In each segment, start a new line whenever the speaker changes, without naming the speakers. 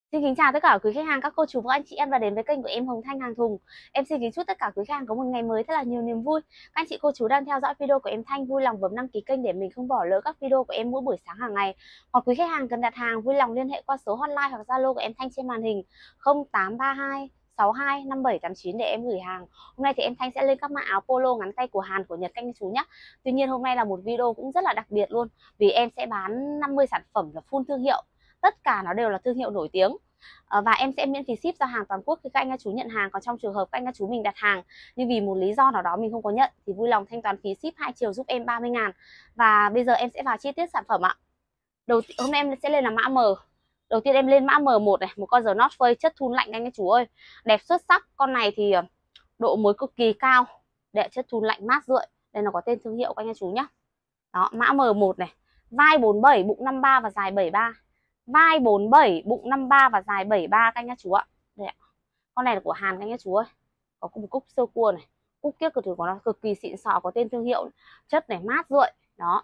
Xin kính chào tất cả quý khách hàng, các cô chú và anh chị em đã đến với kênh của em Hồng Thanh Hàng Thùng. Em xin kính chúc tất cả quý khách hàng có một ngày mới thật là nhiều niềm vui. Các anh chị cô chú đang theo dõi video của em Thanh vui lòng bấm đăng ký kênh để mình không bỏ lỡ các video của em mỗi buổi sáng hàng ngày. Hoặc quý khách hàng cần đặt hàng vui lòng liên hệ qua số hotline hoặc Zalo của em Thanh trên màn hình 0832 62 5789 để em gửi hàng. Hôm nay thì em Thanh sẽ lên các mã áo polo ngắn tay của Hàn của Nhật các anh chú nhé. Tuy nhiên hôm nay là một video cũng rất là đặc biệt luôn, vì em sẽ bán 50 sản phẩm là full thương hiệu. Tất cả nó đều là thương hiệu nổi tiếng. Và em sẽ miễn phí ship giao hàng toàn quốc khi các anh các chú nhận hàng. Còn trong trường hợp các anh các chú mình đặt hàng nhưng vì một lý do nào đó mình không có nhận thì vui lòng thanh toán phí ship 2 chiều giúp em 30.000. Và bây giờ em sẽ vào chi tiết sản phẩm ạ. Hôm nay em sẽ lên là mã M. Đầu tiên em lên mã M1 này, một con The North Face chất thun lạnh anh các chú ơi. Đẹp xuất sắc, con này thì độ mới cực kỳ cao. Để chất thun lạnh mát rượi. Đây là có tên thương hiệu các anh các chú nhé. Đó, mã M1 này, vai 47, bụng 53 và dài 73. Vai 47, bụng 53 và dài 73 các anh chú ạ. Đây ạ. Con này là của Hàn các anh chú ơi. Có một cúc sơ cua này. Cúc kiếc của nó cực kỳ xịn sò, có tên thương hiệu. Chất này mát rượi. Đó.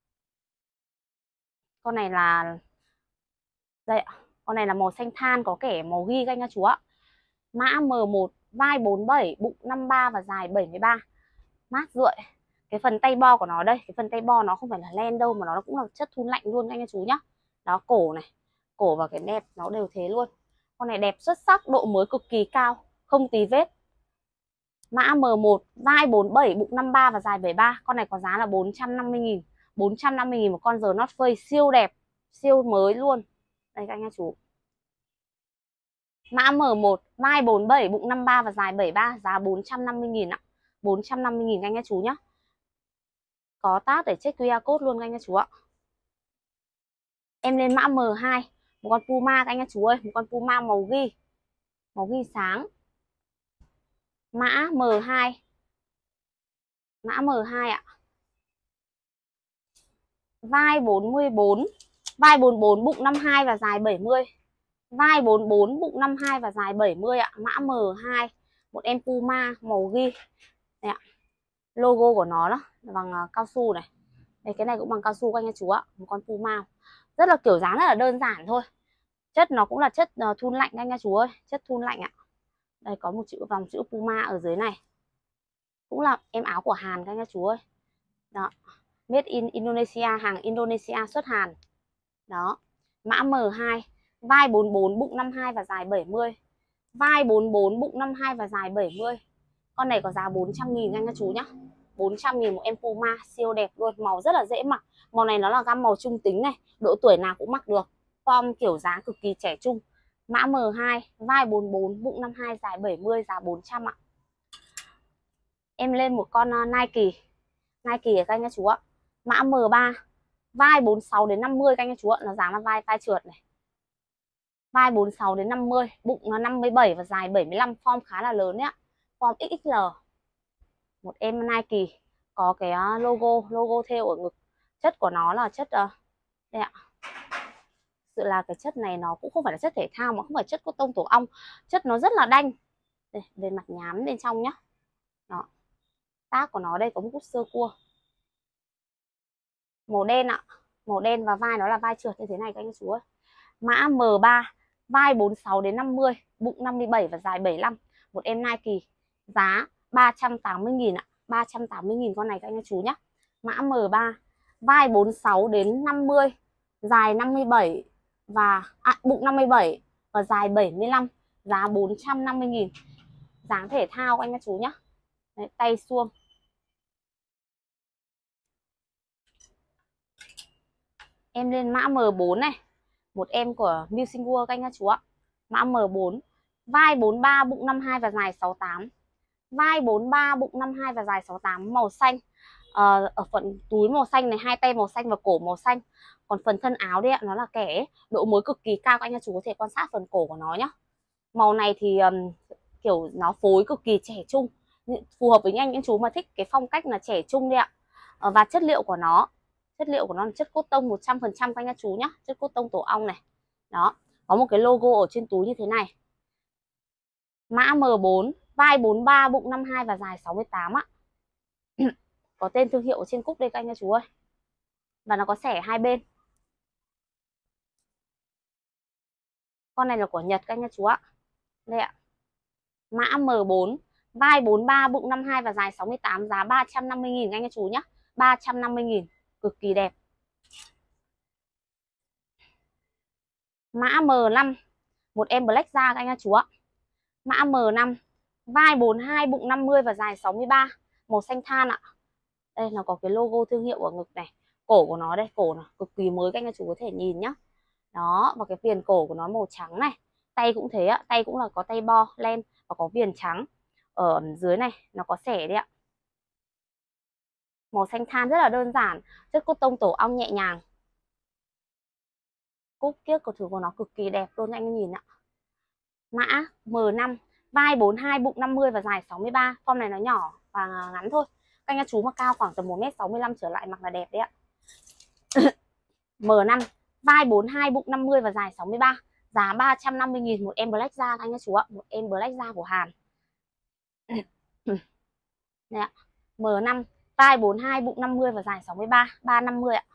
Con này là đây ạ. Con này là màu xanh than có kẻ màu ghi các anh chú ạ. Mã M1, vai 47, bụng 53 và dài 73. Mát rượi. Cái phần tay bo của nó đây, cái phần tay bo nó không phải là len đâu mà nó cũng là chất thun lạnh luôn các anh chú nhá. Đó, cổ này, cổ và cái nẹp nó đều thế luôn. Con này đẹp xuất sắc, độ mới cực kỳ cao, không tí vết. Mã M1, vai 47, bụng 53 và dài 73. Con này có giá là 450.000. 450.000 một con The North Face siêu đẹp, siêu mới luôn. Đây các anh chú. Mã M1, vai 47, bụng 53 và dài 73, giá 450.000 ạ. 450.000 anh chú nhá. Có tag để check QR code luôn anh chú ạ. Em lên mã M2, một con Puma các anh chú ơi, một con Puma màu ghi sáng. Mã M2. Mã M2 ạ. Vai 44, vai 44, bụng 52 và dài 70. Vai 44, bụng 52 và dài 70 ạ. Mã M2, một em Puma màu ghi. Đây ạ. Logo của nó đó bằng cao su này. Đây, cái này cũng bằng cao su các anh chú ạ. Một con Puma rất là kiểu dáng rất là đơn giản thôi. Chất nó cũng là chất thun lạnh anh chú ơi, chất thun lạnh ạ. Đây có một chữ vòng chữ Puma ở dưới này. Cũng là em áo của Hàn các anh chú ơi. Đó, made in Indonesia, hàng Indonesia xuất Hàn. Đó, mã M2, vai 44, bụng 52 và dài 70. Vai 44, bụng 52 và dài 70. Con này có giá 400.000 anh chú nhá. 400.000 một em Puma siêu đẹp luôn, màu rất là dễ mặc. Màu này nó là gam màu trung tính này, độ tuổi nào cũng mặc được. Form kiểu dáng cực kỳ trẻ trung. Mã M2, vai 44, bụng 52, dài 70, giá 400 ạ. Em lên một con Nike. Nike các anh chú ạ. Mã M3, vai 46 đến 50 các anh chú ạ, nó dáng là vai trượt này. Vai 46 đến 50, bụng nó 57 và dài 75, form khá là lớn đấy ạ. Form XXL. Một em Nike có cái logo thêu ở ngực. Chất của nó là chất đây ạ. Sự là cái chất này nó cũng không phải là chất thể thao mà không phải chất cotton tổ ong, chất nó rất là đanh. Đây, về mặt nhám bên trong nhá. Đó. Tag của nó đây có một cúc sơ cua. Màu đen ạ. Màu đen và vai nó là vai trượt như thế này các anh chú ơi. Mã M3, vai 46 đến 50, bụng 57 và dài 75. Một em Nike, giá 380.000 ạ. 380.000 con này các anh chú nhé. Mã M3, vai 46 đến 50, dài 57 và bụng 57 và dài 75, giá 450.000. Dáng thể thao các anh chú nhé. Đấy, tay suông. Em lên mã M4 này, một em của Music World các anh chú ạ. Mã M4, vai 43, bụng 52 và dài 68. Vai 43, bụng 52 và dài 68, màu xanh. Ở phần túi màu xanh này, hai tay màu xanh và cổ màu xanh. Còn phần thân áo đấy ạ, nó là kẻ độ mới cực kỳ cao, các anh chú có thể quan sát phần cổ của nó nhá. Màu này thì kiểu nó phối cực kỳ trẻ trung, phù hợp với những chú mà thích cái phong cách là trẻ trung đấy ạ. Và chất liệu của nó là chất cotton 100% các anh chú nhá, chất cotton tổ ong này. Đó, có một cái logo ở trên túi như thế này. Mã M4, vai 43, bụng 52 và dài 68 ạ. Có tên thương hiệu ở trên cúc đây các anh chú ơi. Và nó có xẻ hai bên. Con này là của Nhật các anh chú ạ. Đây ạ. Mã M4, vai 43, bụng 52 và dài 68, giá 350.000 anh chú nhé. 350.000, cực kỳ đẹp. Mã M5, một em black da các anh chú ạ. Mã M5, vai 42, bụng 50 và dài 63, màu xanh than ạ. Đây nó có cái logo thương hiệu ở ngực này. Cổ của nó đây, cổ nó cực kỳ mới các anh chú có thể nhìn nhá. Đó, và cái viền cổ của nó màu trắng này. Tay cũng thế ạ, tay cũng là có tay bo len và có viền trắng. Ở dưới này nó có xẻ đấy ạ. Màu xanh than rất là đơn giản, chất cốt tông tổ ong nhẹ nhàng. Cúc kiếc của thử của nó cực kỳ đẹp luôn anh nhìn ạ. Mã M5, vai 42, bụng 50 và dài 63. Form này nó nhỏ và ngắn thôi. Các anh chú mà cao khoảng tầm 1m65 trở lại mặc là đẹp đấy ạ. M5, vai 42, bụng 50 và dài 63. Giá 350.000 một em black da anh chú ạ. Một em black da của Hàn. Đây ạ. M5, vai 42, bụng 50 và dài 63. 350 ạ.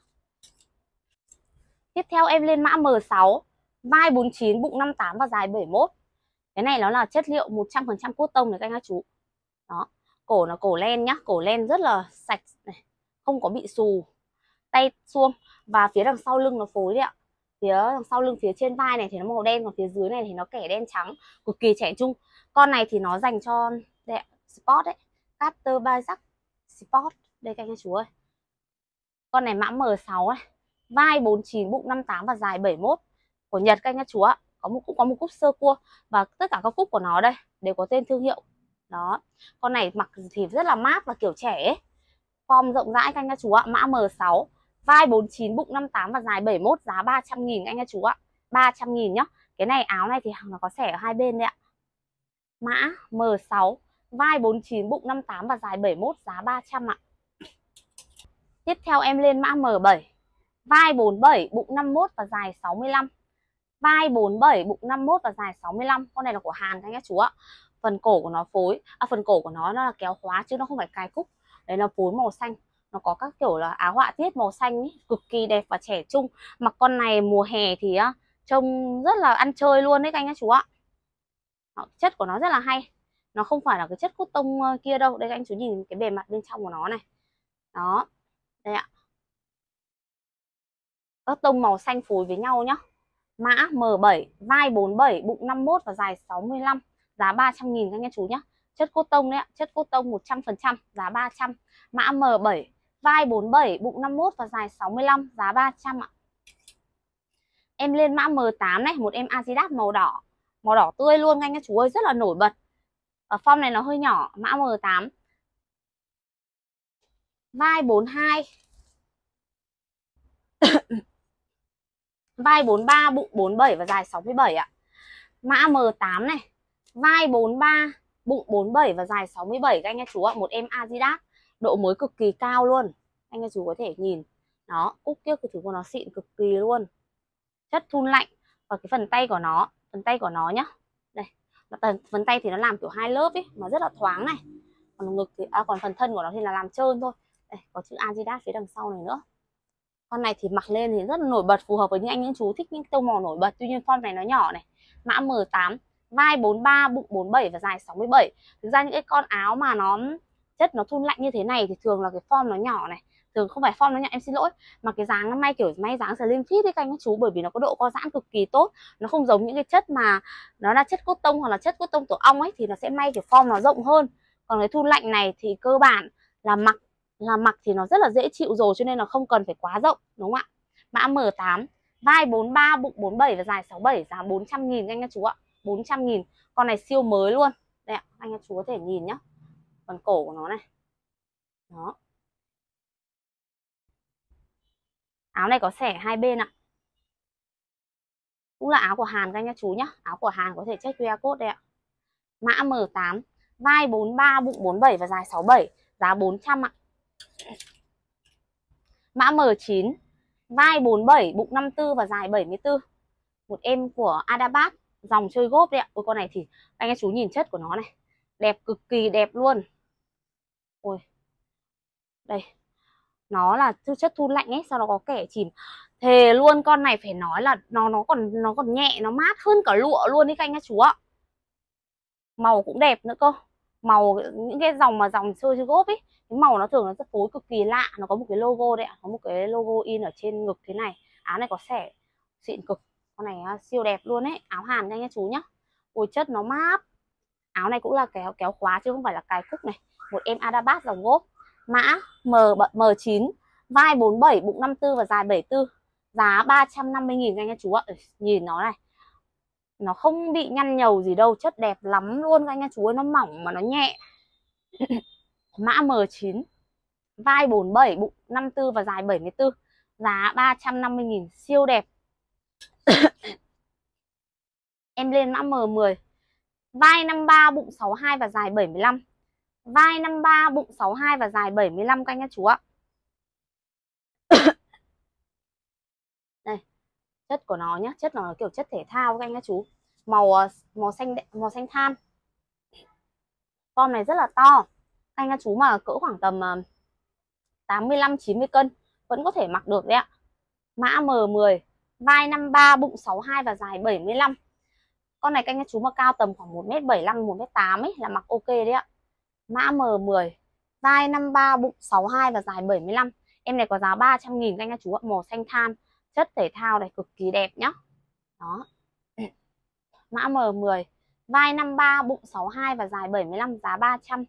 Tiếp theo em lên mã M6, vai 49, bụng 58 và dài 71. Cái này nó là chất liệu 100% cốt tông này các anh chú. Đó, cổ là cổ len nhá, cổ len rất là sạch này, không có bị xù. Tay suông và phía đằng sau lưng nó phối đấy ạ. Phía đằng sau lưng, phía trên vai này thì nó màu đen, còn phía dưới này thì nó kẻ đen trắng, cực kỳ trẻ trung. Con này thì nó dành cho đây, sport đấy, Carter Bicep Sport. Đây các anh chú ơi. Con này mã M6 ấy, vai 49, bụng 58 và dài 71 của Nhật các anh chú ạ. Cũng có một cúc sơ cua và tất cả các cúc của nó đây đều có tên thương hiệu. Đó. Con này mặc thì rất là mát và kiểu trẻ ấy. Form rộng rãi các anh chú ạ. Mã M6, vai 49, bụng 58 và dài 71, giá 300.000 anh chú ạ. 300.000 nhá. Cái này áo này thì nó có xẻ ở hai bên đấy ạ. Mã M6, vai 49, bụng 58 và dài 71, giá 300 ạ. Tiếp theo em lên mã M7, vai 47, bụng 51 và dài 65. Vai 47, bụng 51 và dài 65. Con này là của Hàn các anh chú ạ. Phần cổ của nó phối, phần cổ của nó là kéo khóa chứ nó không phải cài cúc. Đấy là phối màu xanh. Nó có các kiểu là áo họa tiết màu xanh ý, cực kỳ đẹp và trẻ trung. Mặc con này mùa hè thì trông rất là ăn chơi luôn đấy các anh chú ạ. Chất của nó rất là hay. Nó không phải là cái chất cốt tông kia đâu. Đây các anh chú nhìn cái bề mặt bên trong của nó này. Đó. Đây ạ. Các tông màu xanh phối với nhau nhá. Mã M7, vai 47, bụng 51 và dài 65, giá 300.000 các anh chú nhé. Chất cốt tông đấy ạ, chất cốt tông 100%, giá 300. Mã M7, vai 47, bụng 51 và dài 65, giá 300 ạ. Em lên mã M8 này, một em Adidas màu đỏ tươi luôn anh chú ơi, rất là nổi bật. Ở form này nó hơi nhỏ. Mã M8, vai 42, vai 43, bụng 47 và dài 67 ạ. Mã M8 này, vai 43, bụng 47 và dài 67 các anh chú ạ. Một em Adidas, độ mới cực kỳ cao luôn. Anh chú có thể nhìn. Đó, cúc kiếc của nó xịn cực kỳ luôn. Chất thun lạnh. Và cái phần tay của nó nhá. Đây, phần tay thì nó làm kiểu hai lớp ấy, nó rất là thoáng này. Còn ngực thì còn phần thân của nó thì là làm trơn thôi. Đây, có chữ Adidas phía đằng sau này nữa. Con này thì mặc lên thì rất là nổi bật, phù hợp với những chú thích những tông màu nổi bật. Tuy nhiên form này nó nhỏ này. Mã M8, vai 43, bụng 47 và dài 67. Thực ra những cái con áo mà nó chất nó thun lạnh như thế này thì thường là cái form nó nhỏ này. Thường không phải form nó nhỏ, em xin lỗi, mà cái dáng nó may kiểu may dáng slim fit đấy các anh chú, bởi vì nó có độ co giãn cực kỳ tốt. Nó không giống những cái chất mà nó là chất cốt tông hoặc là chất cốt tông tổ ong ấy, thì nó sẽ may kiểu form nó rộng hơn. Còn cái thun lạnh này thì cơ bản là mặc thì nó rất là dễ chịu rồi, cho nên là không cần phải quá rộng, đúng không ạ? Mã M8, vai 43, bụng 47 và dài 67, giá 400.000 anh chú ạ. 400.000. Con này siêu mới luôn. Đây ạ, anh chú có thể nhìn nhá. Phần cổ của nó này. Đó. Áo này có xẻ hai bên ạ. Cũng là áo của Hàn các anh chú nhá. Áo của Hàn có thể check QR code đây ạ. Mã M8, vai 43, bụng 47 và dài 67, giá 400 ạ. Mã M9, vai 47, bụng 54 và dài 74. Một em của Adidas, dòng chơi golf đấy ạ. Ôi con này thì anh chú nhìn chất của nó này, đẹp cực kỳ đẹp luôn. Ôi. Đây. Nó là chất thun lạnh ấy, sau đó có kẻ chìm. Thề luôn, con này phải nói là nó còn nhẹ, nó mát hơn cả lụa luôn đi các anh các chú ạ. Màu cũng đẹp nữa cơ. Màu những cái dòng mà dòng Sergio Group ấy, cái màu nó thường nó rất phối cực kỳ lạ. Nó có một cái logo đấy ạ, có một cái logo in ở trên ngực thế này. Áo này có xẻ xịn cực. Con này siêu đẹp luôn ấy, áo Hàn các anh các chú nhá. Ôi chất nó mát. Áo này cũng là kéo khóa chứ không phải là cài cúc này. Một em Adabat dòng gốp. Mã M9, vai 47, bụng 54 và dài 74. Giá 350.000 anh các chú ạ. Nhìn nó này, nó không bị nhăn nhầu gì đâu, chất đẹp lắm luôn anh các chú ơi, nó mỏng mà nó nhẹ. Mã M9, vai 47, bụng 54 và dài 74. Giá 350.000, siêu đẹp. Em lên mã M10, vai 53, bụng 62 và dài 75. Vai 53, bụng 62 và dài 75 các anh các chú ạ. Đây, chất của nó nhá, chất nó kiểu chất thể thao các anh các chú. Màu xanh than. Con này rất là to. Anh các chú mà cỡ khoảng tầm 85-90 cân vẫn có thể mặc được đấy ạ. Mã M10, vai 53, bụng 62 và dài 75. Con này các anh chú mà cao tầm khoảng 1m75, 1m8 ấy là mặc ok đấy ạ. Mã M10, vai 53, bụng 62 và dài 75. Em này có giá 300.000 các anh chú ạ, màu xanh than, chất thể thao này cực kỳ đẹp nhá. Đó. Mã M10, vai 53, bụng 62 và dài 75, giá 300.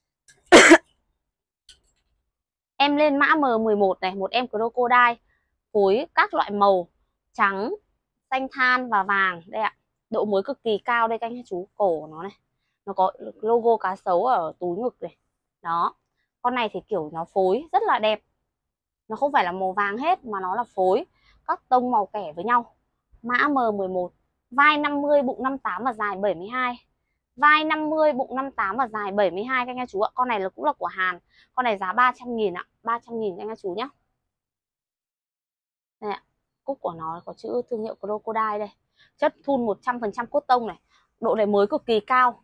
Em lên mã M11 này, một em crocodile phối các loại màu trắng, xanh than và vàng đây ạ. Độ mới cực kỳ cao đây các anh chú. Cổ của nó này, nó có logo cá sấu ở túi ngực này. Đó. Con này thì kiểu nó phối rất là đẹp. Nó không phải là màu vàng hết mà nó là phối các tông màu kẻ với nhau. Mã M11, vai 50, bụng 58 và dài 72. Vai 50, bụng 58 và dài 72 các anh chú ạ. Con này cũng là của Hàn. Con này giá 300.000 ạ, 300.000 các anh chú nhé. Đây ạ. Cúc của nó có chữ thương hiệu Crocodile đây. Chất thun 100% cốt tông này. Độ này mới cực kỳ cao.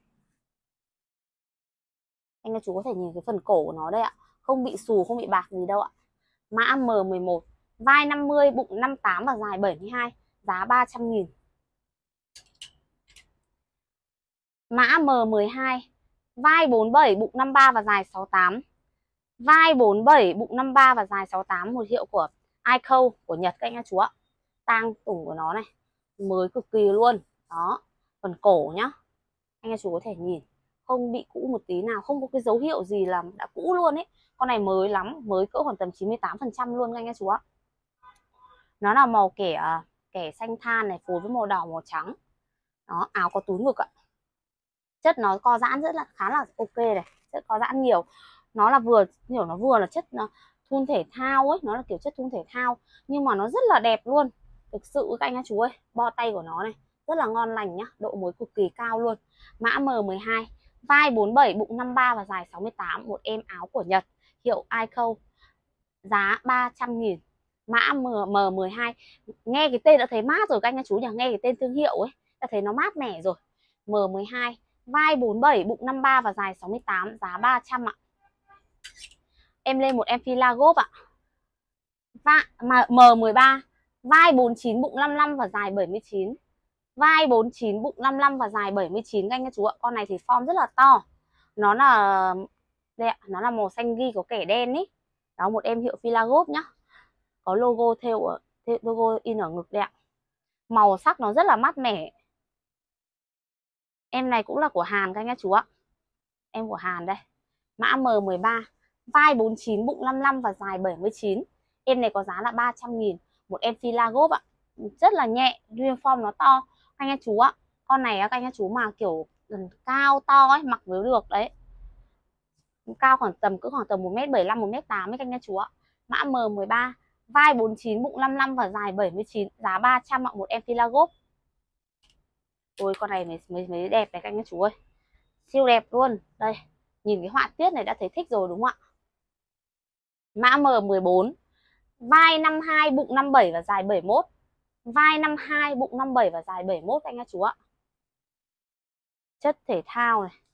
Anh các chú có thể nhìn cái phần cổ của nó đây ạ. Không bị xù, không bị bạc gì đâu ạ. Mã M11, vai 50, bụng 58 và dài 72. Giá 300.000. Mã M12, vai 47, bụng 53 và dài 68. Vai 47, bụng 53 và dài 68. Một hiệu của Ico của Nhật các anh chú ạ. Tang tủng của nó này, mới cực kỳ luôn. Đó, phần cổ nhá. Anh chú có thể nhìn, không bị cũ một tí nào, không có cái dấu hiệu gì là đã cũ luôn ấy. Con này mới lắm, mới cỡ khoảng tầm 98% luôn anh chú ạ. Nó là màu kẻ xanh than này phối với màu đỏ màu trắng. Đó, áo có túi ngực ạ. Chất nó co giãn rất là khá là ok này, chất co giãn nhiều. Nó là vừa là chất thun thể thao ấy, nó là kiểu chất thun thể thao nhưng mà nó rất là đẹp luôn. Thực sự các anh chú ơi, bo tay của nó này rất là ngon lành nhá, độ mới cực kỳ cao luôn. Mã M12, vai 47, bụng 53 và dài 68. Một em áo của Nhật, hiệu Ico, giá 300.000. Mã M12, nghe cái tên đã thấy mát rồi các anh chú nhỉ, nghe cái tên thương hiệu ấy đã thấy nó mát mẻ rồi. M12, vai 47, bụng 53 và dài 68, giá 300 ạ. Em lên một em fila gốp ạ. M13, vai 49, bụng 55 và dài 79. Vai 49, bụng 55 và dài 79 các anh chú ạ. Con này thì form rất là to. Nó là đây ạ, nó là màu xanh ghi có kẻ đen ý. Đó, một em hiệu fila gốp nhá. Có logo logo in ở ngực đây ạ. Màu sắc nó rất là mát mẻ. Em này cũng là của Hàn các anh chú ạ. Em của Hàn đây. Mã M13, vai 49, bụng 55 và dài 79. Em này có giá là 300.000. Một em fila gốp ạ. Rất là nhẹ, uniform nó to. Anh chú ạ. Con này các anh chú mà kiểu cao to ấy, mặc với được đấy. Cao khoảng tầm 1m75, 1m8 ấy các anh chú ạ. Mã M13, vai 49, bụng 55 và dài 79, giá 300 ạ, một em fila gốp. Ôi con này mới đẹp này các anh chú ơi. Siêu đẹp luôn. Đây, nhìn cái họa tiết này đã thấy thích rồi đúng không ạ? Mã M14, vai 52, bụng 57 và dài 71. Vai 52, bụng 57 và dài 71 anh chú ạ. Chất thể thao này.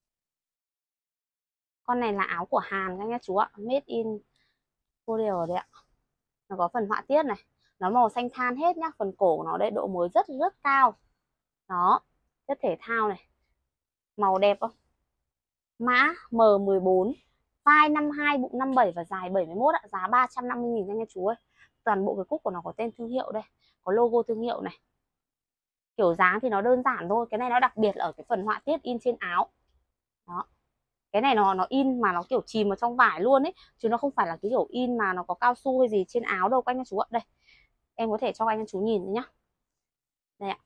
Con này là áo của Hàn các anh chú ạ, made in Korea đấy ạ. Nó có phần họa tiết này, Nó màu xanh than hết nhá. Phần cổ của nó đây độ mới rất rất cao. Đó, chất thể thao này. Màu đẹp không? Mã M14, vai 52, bụng 57 và dài 71 ạ. Giá 350.000 anh em chú ơi. Toàn bộ cái cúc của nó có tên thương hiệu đây, có logo thương hiệu này. Kiểu dáng thì nó đơn giản thôi. Cái này nó đặc biệt là ở cái phần họa tiết in trên áo. Đó. Cái này nó in mà nó kiểu chìm vào trong vải luôn ấy, chứ nó không phải là cái kiểu in mà nó có cao su hay gì trên áo đâu các anh chú ạ. Đây, em có thể cho anh chú nhìn nhá. Đây ạ.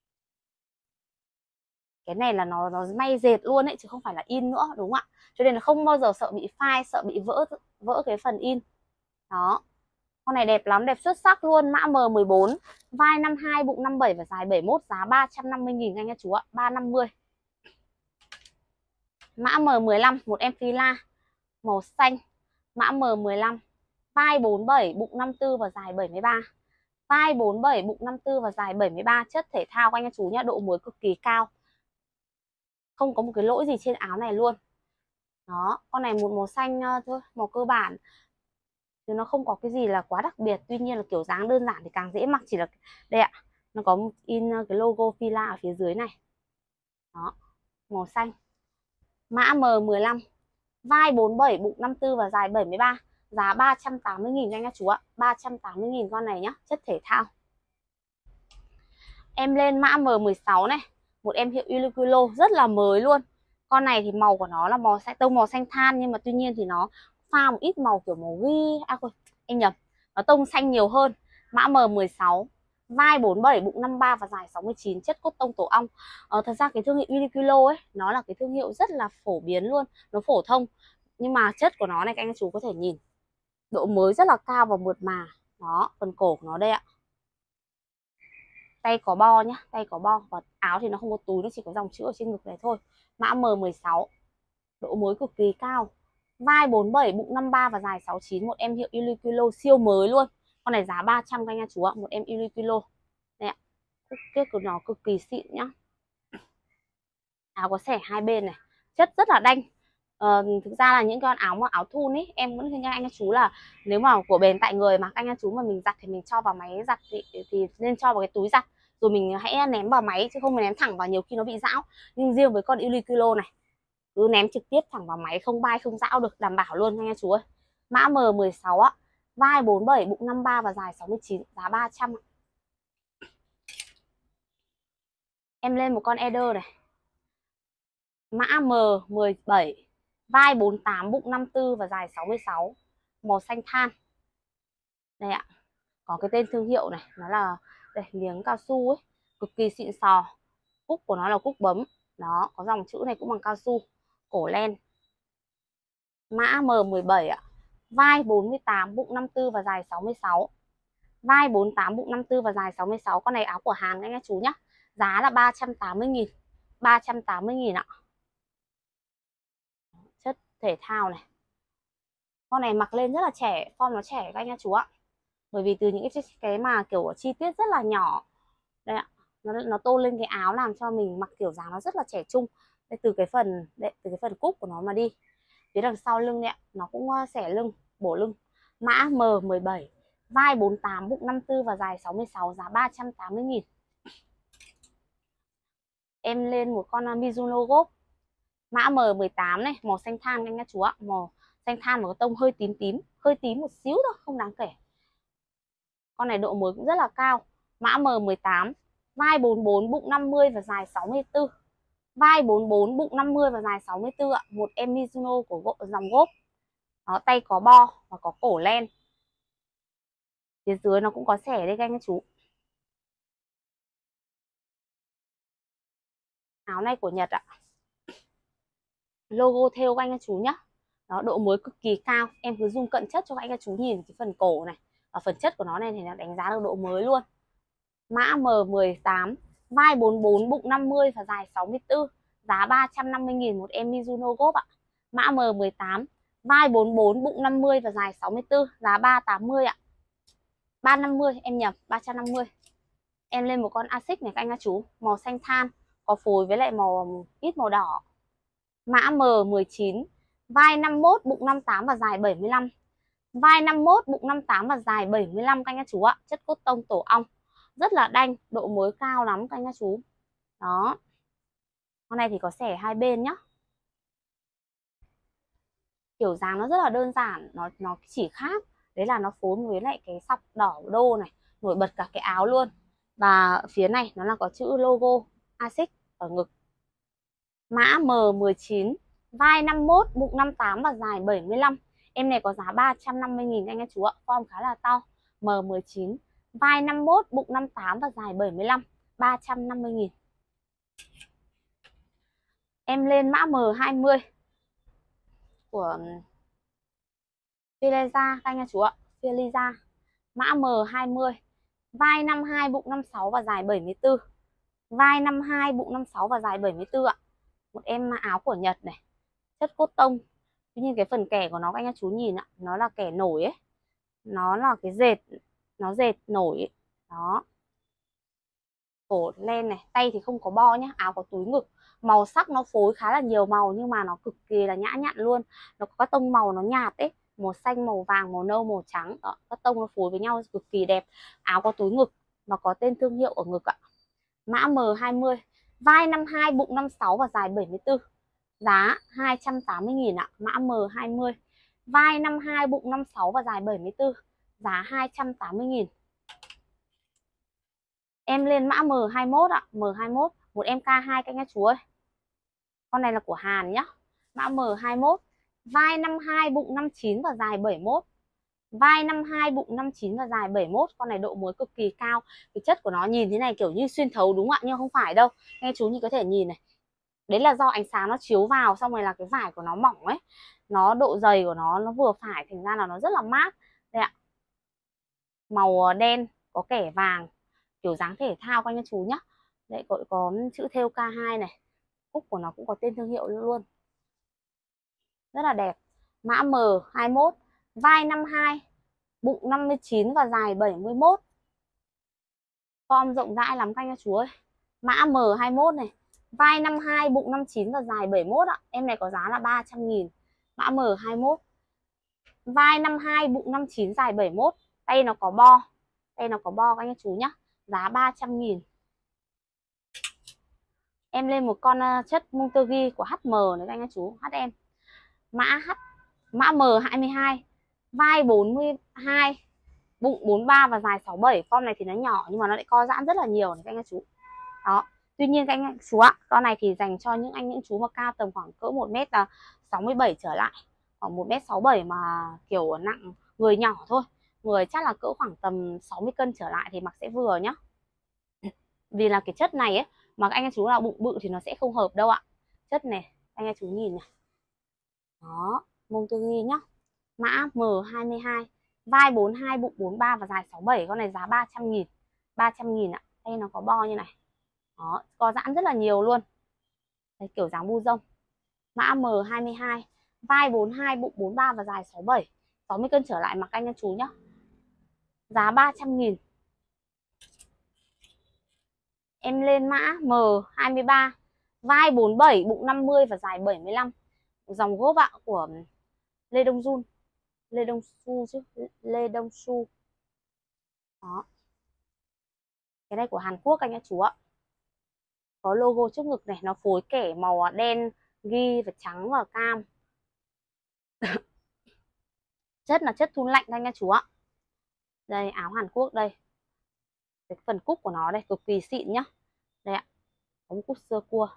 Cái này là nó may dệt luôn ấy chứ không phải là in nữa, đúng không ạ? Cho nên là không bao giờ sợ bị phai, sợ bị vỡ cái phần in. Đó. Con này đẹp lắm, đẹp xuất sắc luôn. Mã M14, vai 52, bụng 57 và dài 71, giá 350.000 anh chú ạ, 350. Mã M15, một em fila màu xanh. Mã M15, vai 47, bụng 54 và dài 73. Vai 47, bụng 54 và dài 73, chất thể thao anh chú nhá, độ mới cực kỳ cao. Không có một cái lỗi gì trên áo này luôn. Đó, con này một màu xanh thôi, màu cơ bản. Chứ nó không có cái gì là quá đặc biệt. Tuy nhiên là kiểu dáng đơn giản thì càng dễ mặc. Chỉ là đây ạ, nó có in cái logo Fila ở phía dưới này. Đó, màu xanh. Mã M15, vai 47, bụng 54 và dài 73. Giá 380.000 anh các chú ạ, 380.000 con này nhá, chất thể thao. Em lên mã M16 này, một em hiệu Uniqlo rất là mới luôn. Con này thì màu của nó là tông màu xanh than, nhưng mà tuy nhiên thì nó pha một ít màu kiểu màu ghi, em nhầm, nó tông xanh nhiều hơn. Mã M16, vai 47, bụng 53 và dài 69, chất cốt tông tổ ong. Thật ra cái thương hiệu Uniqlo ấy, nó là cái thương hiệu rất là phổ biến luôn, nó phổ thông. Nhưng mà chất của nó này các anh chú có thể nhìn, độ mới rất là cao và mượt mà. Đó, phần cổ của nó đây ạ. Tay có bo nhá, tay có bo. Và áo thì nó không có túi, nó chỉ có dòng chữ ở trên ngực này thôi. Mã M16, độ mới cực kỳ cao. Vai 47, bụng 53 và dài 69, một em hiệu Uniqlo siêu mới luôn. Con này giá 300 các anh chú ạ, một em Uniqlo. Đây ạ, kết của nó cực kỳ xịn nhá. Áo có xẻ hai bên này, chất rất là đanh. Thực ra là những con áo mà áo thun ấy, em vẫn khuyên các anh chú là nếu mà của bền tại người mà các anh chú mà mình giặt thì mình cho vào máy giặt thì nên cho vào cái túi giặt rồi mình hãy ném vào máy, chứ không mình ném thẳng vào nhiều khi nó bị rão. Nhưng riêng với con Uniqlo này, cứ ném trực tiếp thẳng vào máy, không bay không rão được, đảm bảo luôn anh chú ơi. Mã M16 á, vai 47, bụng 53 và dài 69, giá 300. Em lên một con Eder này, mã M17, vai 48, bụng 54 và dài 66, màu xanh than. Đây ạ, có cái tên thương hiệu này, nó là đây, miếng cao su ấy, cực kỳ xịn sò. Cúc của nó là cúc bấm. Đó, có dòng chữ này cũng bằng cao su. Cổ len. Mã M17 ạ. Vai 48, bụng 54 và dài 66. Vai 48, bụng 54 và dài 66. Con này áo của Hàn anh chú nhá. Giá là 380.000. 380.000 ạ. Chất thể thao này. Con này mặc lên rất là trẻ, form nó trẻ các anh chú ạ. Bởi vì từ những cái mà kiểu chi tiết rất là nhỏ. Đây ạ, nó tô lên cái áo làm cho mình mặc kiểu dáng nó rất là trẻ trung. Đây, từ cái phần cúc của nó mà đi phía đằng sau lưng này, nó cũng xẻ lưng, bổ lưng. Mã M17, vai 48, bụng 54 và dài 66, giá 380.000. Em lên một con Mizuno Ghost, mã M18 này, màu xanh than anh chú ạ, màu xanh than mà có tông hơi hơi tím một xíu thôi, không đáng kể. Con này độ mới cũng rất là cao. Mã M18, vai 44, bụng 50 và dài 64. Vai 44, bụng 50 và dài 64 ạ. Một em Mizuno của dòng Ghost. Đó, tay có bo và có cổ len. Phía dưới nó cũng có xẻ đây các anh chú. Áo này của Nhật ạ. Logo theo các anh chú nhá. Đó, độ mới cực kỳ cao. Em cứ zoom cận chất cho các anh chú nhìn cái phần cổ này. Và phần chất của nó này thì nó đánh giá được độ mới luôn. Mã M18, vai 44, bụng 50 và dài 64. Giá 350.000 một em Mizuno Ghost ạ. Mã M18, vai 44, bụng 50 và dài 64. Giá 380 ạ. 350, em nhầm, 350. Em lên một con Asics này các anh chú, màu xanh than, có phối với lại ít màu đỏ. Mã M19, vai 51, bụng 58 và dài 75. vai 51, bụng 58 và dài 75 các anh chú ạ. Chất cốt tông tổ ong, rất là đanh, độ mới cao lắm các anh chú. Đó. Con này thì có xẻ hai bên nhá. Kiểu dáng nó rất là đơn giản, nó chỉ khác đấy là nó phối với lại cái sọc đỏ đô này, nổi bật cả cái áo luôn. Và phía này nó là có chữ logo ASICS ở ngực. Mã M19, vai 51, bụng 58 và dài 75. Em này có giá 350.000 anh chú ạ, form khá là to. M19, vai 51, bụng 58 và dài 75, 350.000. Em lên mã M20 của Filiza các anh chú ạ, Filiza. Mã M20, vai 52, bụng 56 và dài 74. Vai 52, bụng 56 và dài 74 ạ. Một em áo của Nhật này, chất cốt tông. Tuy nhiên cái phần kẻ của nó các anh chú nhìn ạ, nó là kẻ nổi ấy. Nó là cái dệt, nó dệt nổi ấy. Đó. Cổ len này, tay thì không có bo nhá, áo có túi ngực. Màu sắc nó phối khá là nhiều màu nhưng mà nó cực kỳ là nhã nhặn luôn. Nó có các tông màu nó nhạt ấy, màu xanh, màu vàng, màu nâu, màu trắng. Đó, các tông nó phối với nhau cực kỳ đẹp. Áo có túi ngực và có tên thương hiệu ở ngực ạ. Mã M20, vai 52, bụng 56 và dài 74. Giá 280.000 ạ. Mã M20, vai 52, bụng 56 và dài 74. Giá 280.000. Em lên mã M21 ạ. M21, một em K2 các anh chú ơi. Con này là của Hàn nhá. Mã M21, vai 52, bụng 59 và dài 71. Vai 52, bụng 59 và dài 71. Con này độ mới cực kỳ cao. Cái chất của nó nhìn thế này kiểu như xuyên thấu đúng ạ, nhưng không phải đâu. Nghe chú như có thể nhìn này. Đấy là do ánh sáng nó chiếu vào, xong rồi là cái vải của nó mỏng ấy. Nó độ dày của nó vừa phải, thành ra là nó rất là mát. Đây ạ. Màu đen, có kẻ vàng, kiểu dáng thể thao các anh chú nhá. Đây có chữ thêu K2 này. Cúc của nó cũng có tên thương hiệu luôn. Rất là đẹp. Mã M21, vai 52, bụng 59 và dài 71. Form rộng rãi lắm các anh chú ơi. Mã M21 này, vai 52, bụng 59 và dài 71 ạ. Em này có giá là 300.000. Mã M21, vai 52, bụng 59, dài 71. Tay nó có bo. Tay nó có bo các anh chị nhá. Giá 300.000. Em lên một con chất Monterey của HM này các anh chú, HM. Mã M22, vai 42, bụng 43 và dài 67. Con này thì nó nhỏ nhưng mà nó lại co giãn rất là nhiều này các anh chú. Đó. Tuy nhiên các anh chú ạ, con này thì dành cho những chú mà cao tầm khoảng cỡ 1m67 trở lại, khoảng 1m67 mà kiểu nặng, người nhỏ thôi, người chắc là cỡ khoảng tầm 60 cân trở lại thì mặc sẽ vừa nhá. Vì là cái chất này ấy, mà anh chú nào bụng bự thì nó sẽ không hợp đâu ạ. Chất này anh chú nhìn này. Đó, Monterey nhá. Mã M22, vai 42, bụng 43 và dài 67. Con này giá 300.000. 300.000 ạ. Đây nó có bo như này. Đó, co giãn rất là nhiều luôn. Đây, kiểu dáng bu rông. Mã M22, vai 42, bụng 43 và dài 67. 60 cân trở lại mặc anh chú nhá. Giá 300.000. Em lên mã M23, vai 47, bụng 50 và dài 75. Dòng gốp ạ, của Lê Đông Jun. Lê Đông Su chứ, Lê Đông Su. Đó. Cái này của Hàn Quốc anh ạ chú ạ. Có logo trước ngực này, nó phối kẻ màu đen, ghi và trắng và cam. Chất là chất thun lạnh anh ạ chú ạ. Đây, áo Hàn Quốc đây. Cái phần cúc của nó đây, cực kỳ xịn nhá. Đây ạ. Có một cúc sơ cua.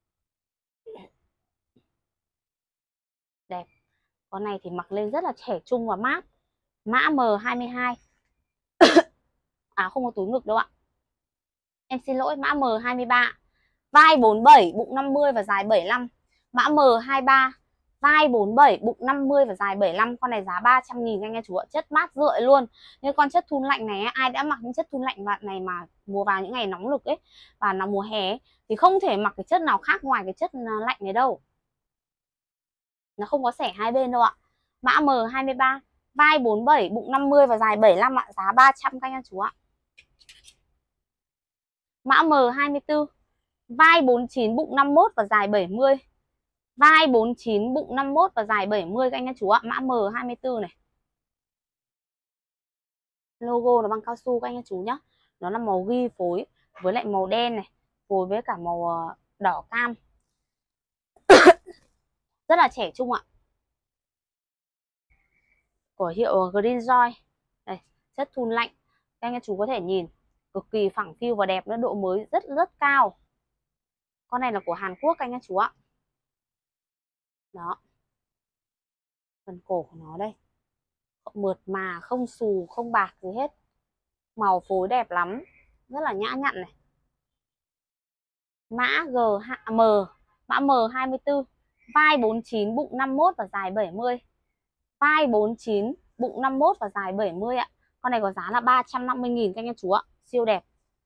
Đẹp. Con này thì mặc lên rất là trẻ trung và mát. Mã M22. Không có túi ngực đâu ạ. Em xin lỗi, mã M23, vai 47, bụng 50 và dài 75. Mã M23, vai 47, bụng 50 và dài 75. Con này giá 300.000 anh em chú ạ. Chất mát rượi luôn. Như con chất thun lạnh này, ai đã mặc những chất thun lạnh này mà mùa vào những ngày nóng lực ấy, và là mùa hè ấy, thì không thể mặc cái chất nào khác ngoài cái chất lạnh này đâu. Nó không có xẻ hai bên đâu ạ. Mã M23, vai 47, bụng 50 và dài 75 ạ. Giá 300 các anh chú ạ. Mã M24, vai 49, bụng 51 và dài 70. Vai 49, bụng 51 và dài 70 các anh chú ạ. Mã M24 này. Logo nó bằng cao su các anh chị chú nhá. Nó là màu ghi phối với lại màu đen này, phối với cả màu đỏ cam. Rất là trẻ trung ạ. Của hiệu Greenjoy. Đây, chất thun lạnh. Các anh chú có thể nhìn cực kỳ phẳng phiu và đẹp nữa, độ mới rất rất cao. Con này là của Hàn Quốc các anh chú ạ. Đó. Phần cổ của nó đây. Mượt mà, không xù, không bạc gì hết. Màu phối đẹp lắm, rất là nhã nhặn này. Mã GM, mã M24, vai 49, bụng 51 và dài 70. Vai 49, bụng 51 và dài 70 ạ. Con này có giá là 350.000 các anh chú ạ. Siêu đẹp.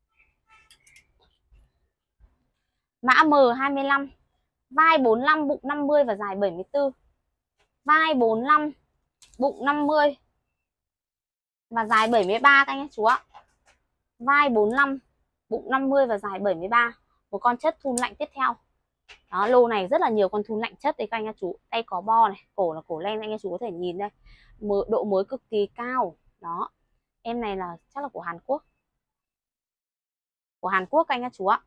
Mã M25, vai 45, bụng 50 và dài 74. Vai 45, bụng 50 và dài 73 các anh chú ạ. Vai 45, bụng 50 và dài 73. Một con chất thun lạnh tiếp theo. Đó, lô này rất là nhiều con thun lạnh chất đấy các anh chú. Tay có bo này, cổ là cổ len, anh chú có thể nhìn đây. Độ mới cực kỳ cao. Đó. Em này là chắc là của Hàn Quốc. Của Hàn Quốc các anh chú ạ.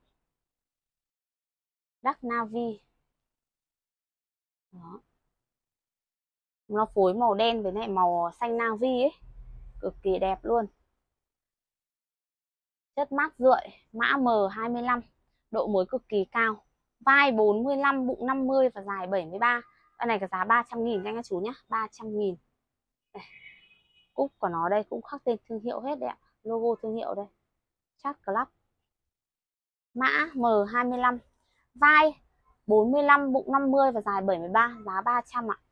Dark Navy. Đó. Nó phối màu đen với lại màu xanh navy ấy. Cực kỳ đẹp luôn. Chất mát rượi, mã M25, độ mới cực kỳ cao. Vai 45, bụng 50 và dài 73. Con này có giá 300.000 anh các chú nhé, 300.000. Cúc của nó đây cũng khắc tên thương hiệu hết đấy ạ. Logo thương hiệu đây. Chat Club. Mã M25, vai 45, bụng 50 và dài 73, giá 300 ạ.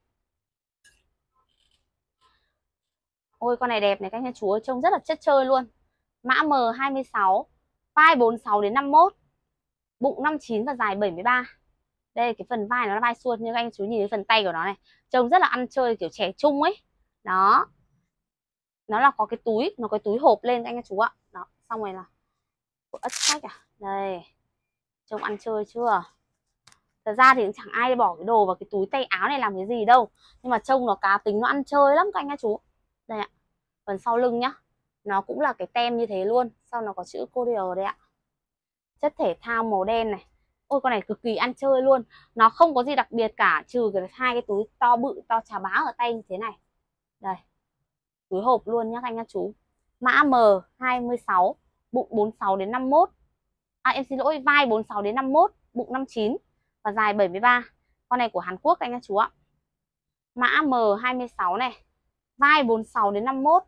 Ôi con này đẹp này các anh chú ơi, trông rất là chất chơi luôn. Mã M26, vai 46 đến 51, bụng 59 và dài 73. Đây cái phần vai nó là vai suôn, nhưng anh chú nhìn cái phần tay của nó này, trông rất là ăn chơi kiểu trẻ trung ấy. Đó. Nó là có cái túi, nó có cái túi hộp lên anh chú ạ. Đó, xong rồi là của ất khách à. Đây. Trông ăn chơi chưa? Thật ra thì chẳng ai bỏ cái đồ vào cái túi tay áo này làm cái gì đâu. Nhưng mà trông nó cá tính, nó ăn chơi lắm các anh chú. Đây ạ. Phần sau lưng nhá. Nó cũng là cái tem như thế luôn. Sau nó có chữ Korea đây ạ. Chất thể thao màu đen này. Ôi con này cực kỳ ăn chơi luôn. Nó không có gì đặc biệt cả, trừ cái hai cái túi to bự, to chà bá ở tay như thế này. Đây. Túi hộp luôn nhá các anh chú. Mã M26, bụng 46 đến 51. Em xin lỗi, vai 46 đến 51, bụng 59 và dài 73. Con này của Hàn Quốc các anh chú ạ. Mã M26 này, vai 46 đến 51,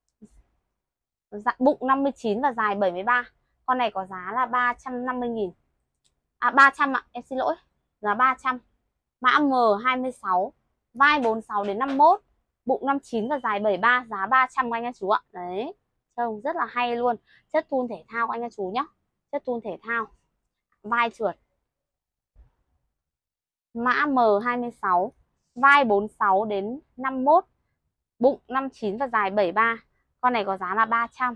bụng 59 và dài 73. Con này có giá là 350.000. 300 ạ, em xin lỗi. Giá 300. Mã M26, vai 46 đến 51, bụng 59 và dài 73, giá 300 anh chú ạ. Đấy. Trông rất là hay luôn. Chất thun thể thao anh chú nhé. Chất thun thể thao. Vai trượt. Mã M26, vai 46 đến 51, bụng 59 và dài 73. Con này có giá là 300.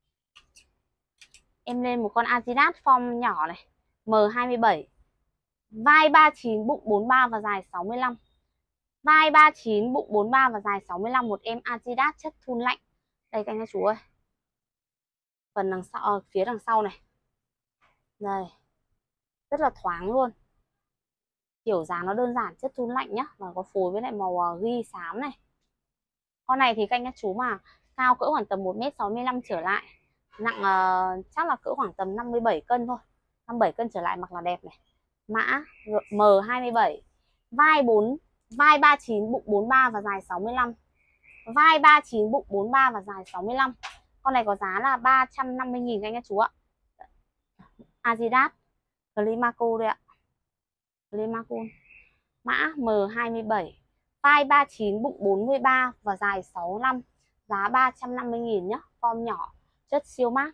Em lên một con Adidas form nhỏ này, M27. Vai 39, bụng 43 và dài 65. Vai 39, bụng 43 và dài 65, một em Adidas chất thun lạnh. Đây các anh chú ơi. Phần đằng sau, phía đằng sau này. Đây. Rất là thoáng luôn. Kiểu dáng nó đơn giản, chất thun lạnh nhá, và có phối với lại màu ghi xám này. Con này thì các anh chú mà cao cỡ khoảng tầm 1m65 trở lại, nặng chắc là cỡ khoảng tầm 57 cân thôi. 57 cân trở lại mặc là đẹp này. Mã M27, vai 39, bụng 43 và dài 65. Vai 39, bụng 43 và dài 65. Con này có giá là 350.000 anh chú ạ. Adidas Climaco đây ạ. Climaco. Mã M27, vai 39, bụng 43 và dài 65. Giá 350.000 nhá, form nhỏ, chất siêu mát.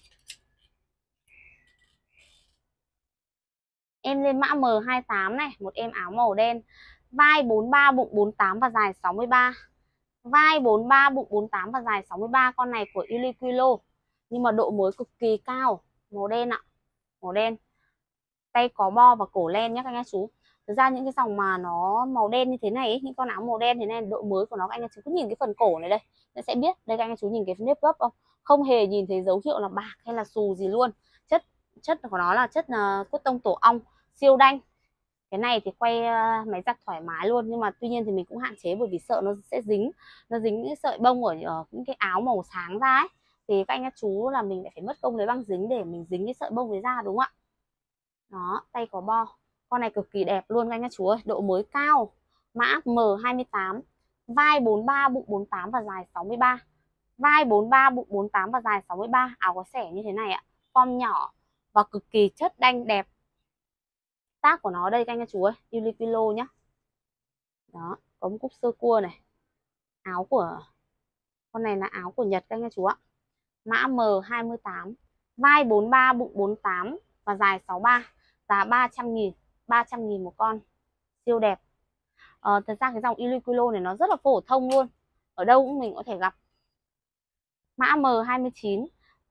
Em lên mã M28 này, một em áo màu đen. Vai 43, bụng 48 và dài 63. Vai 43, bụng 48 và dài 63. Con này của Uniqlo. Nhưng mà độ mới cực kỳ cao. Màu đen ạ. Màu đen. Tay có bo và cổ len nhé các anh chú. Thực ra những cái dòng mà nó màu đen như thế này ấy, những con áo màu đen thế này, độ mới của nó, các anh chú cứ nhìn cái phần cổ này đây, nó sẽ biết đây, các anh chú nhìn cái nếp gấp không, không hề nhìn thấy dấu hiệu là bạc hay là xù gì luôn. Chất của nó là chất cốt tông tổ ong siêu đanh. Cái này thì quay máy giặt thoải mái luôn, nhưng mà tuy nhiên thì mình cũng hạn chế bởi vì sợ nó sẽ dính, nó dính những sợi bông ở những cái áo màu sáng ra ấy, thì các anh các chú là mình lại phải mất công lấy băng dính để mình dính cái sợi bông đấy ra, đúng không ạ? Đó, tay có bo, con này cực kỳ đẹp luôn các anh các chú ơi, độ mới cao, mã M28, vai 43, bụng 48 và dài 63. Vai 43, bụng 48 và dài 63, áo có xẻ như thế này ạ, form nhỏ và cực kỳ chất đanh đẹp. Tác của nó đây các anh các chú ơi, Uniqlo nhá. Đó, có một cúc sơ cua này. Áo của con này là áo của Nhật các anh các chú ạ. Mã M28, vai 43, bụng 48 và dài 63, giá 300.000, 300.000 một con, siêu đẹp. Thật ra cái dòng Uniqlo này nó rất là phổ thông luôn, ở đâu cũng mình có thể gặp. Mã M29,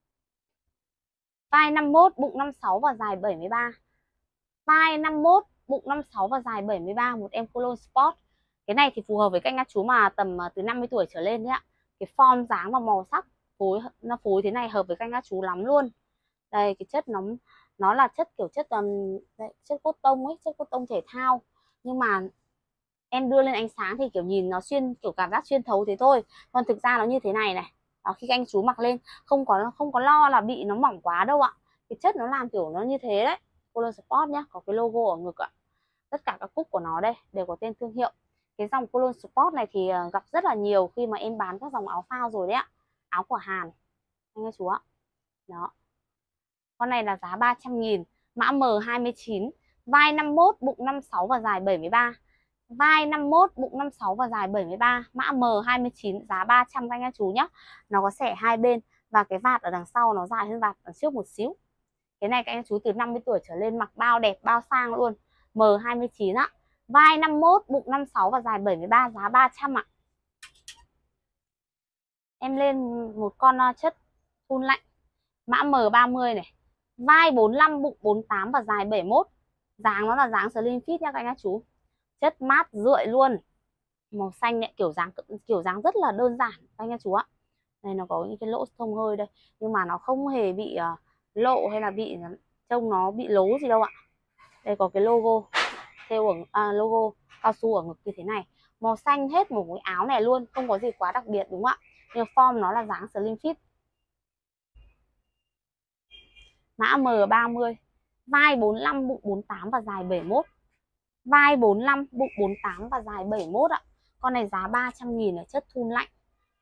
vai 51, bụng 56 và dài 73. Vai 51, bụng 56 và dài 73, một em Cologne Sport. Cái này thì phù hợp với các anh chú mà tầm từ 50 tuổi trở lên đấy ạ. Cái form dáng và màu sắc nó phối thế này hợp với các anh chú lắm luôn. Đây, cái chất nó là chất kiểu chất chất cốt tông ấy, chất cốt tông thể thao, nhưng mà em đưa lên ánh sáng thì kiểu nhìn nó kiểu cảm giác xuyên thấu thế thôi, còn thực ra nó như thế này này. Đó, khi các anh chú mặc lên không có lo là bị nó mỏng quá đâu ạ. Cái chất nó làm kiểu nó như thế đấy. Cologne Sport nhá, có cái logo ở ngực ạ. Tất cả các cúc của nó đây đều có tên thương hiệu. Cái dòng Cologne Sport này thì gặp rất là nhiều khi mà em bán các dòng áo phao rồi đấy ạ. Áo của Hàn anh các chú ạ. Đó, con này là giá 300.000, mã M29, vai 51, bụng 56 và dài 73. Vai 51, bụng 56 và dài 73, mã M29, giá 300 các anh chú nhé. Nó có xẻ hai bên và cái vạt ở đằng sau nó dài hơn vạt ở trước một xíu. Cái này các anh chú từ 50 tuổi trở lên mặc bao đẹp, bao sang luôn. M29 ạ. Vai 51, bụng 56 và dài 73, giá 300 ạ. Em lên một con chất thun lạnh, mã M30 này. Vai 45, bụng 48 và dài 71. Dáng nó là dáng slim fit nha các anh chú. Chất mát rượi luôn. Màu xanh này, kiểu dáng rất là đơn giản các anh chú ạ. Đây nó có những cái lỗ thông hơi đây, nhưng mà nó không hề bị lộ hay là bị trông nó bị lố gì đâu ạ. Đây có cái logo theo logo cao su ở ngực như thế này. Màu xanh hết một cái áo này luôn, không có gì quá đặc biệt đúng không ạ. Nhưng form nó là dáng slim fit. Mã M30, vai 45, bụng 48 và dài 71. Vai 45, bụng 48 và dài 71 ạ. Con này giá 300.000 ở chất thun lạnh.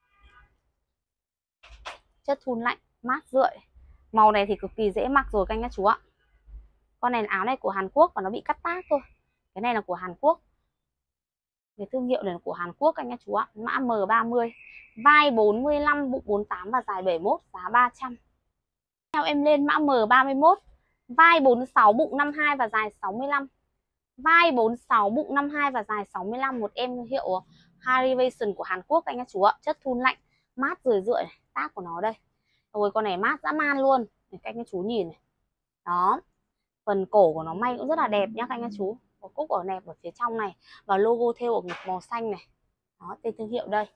Chất thun lạnh, mát rượi. Màu này thì cực kỳ dễ mặc rồi các anh các chú ạ. Con này áo này của Hàn Quốc và nó bị cắt tác thôi. Cái này là của Hàn Quốc. Cái thương hiệu này là của Hàn Quốc các anh các chú ạ. Mã M30, vai 45, bụng 48 và dài 71, giá 300. Theo em lên mã M31, vai 46, bụng 52 và dài 65. Vai 46, bụng 52 và dài 65, một em hiệu Harivation của Hàn Quốc anh các chú ạ. Chất thun lạnh, mát rượi rượi này, tác của nó đây. Rồi con này mát dã man luôn. Để các anh chú nhìn này. Đó. Phần cổ của nó may cũng rất là đẹp nhá các anh các chú. Có cúc ở nẹp ở phía trong này và logo thêu ở ngực màu xanh này. Đó, tên thương hiệu đây.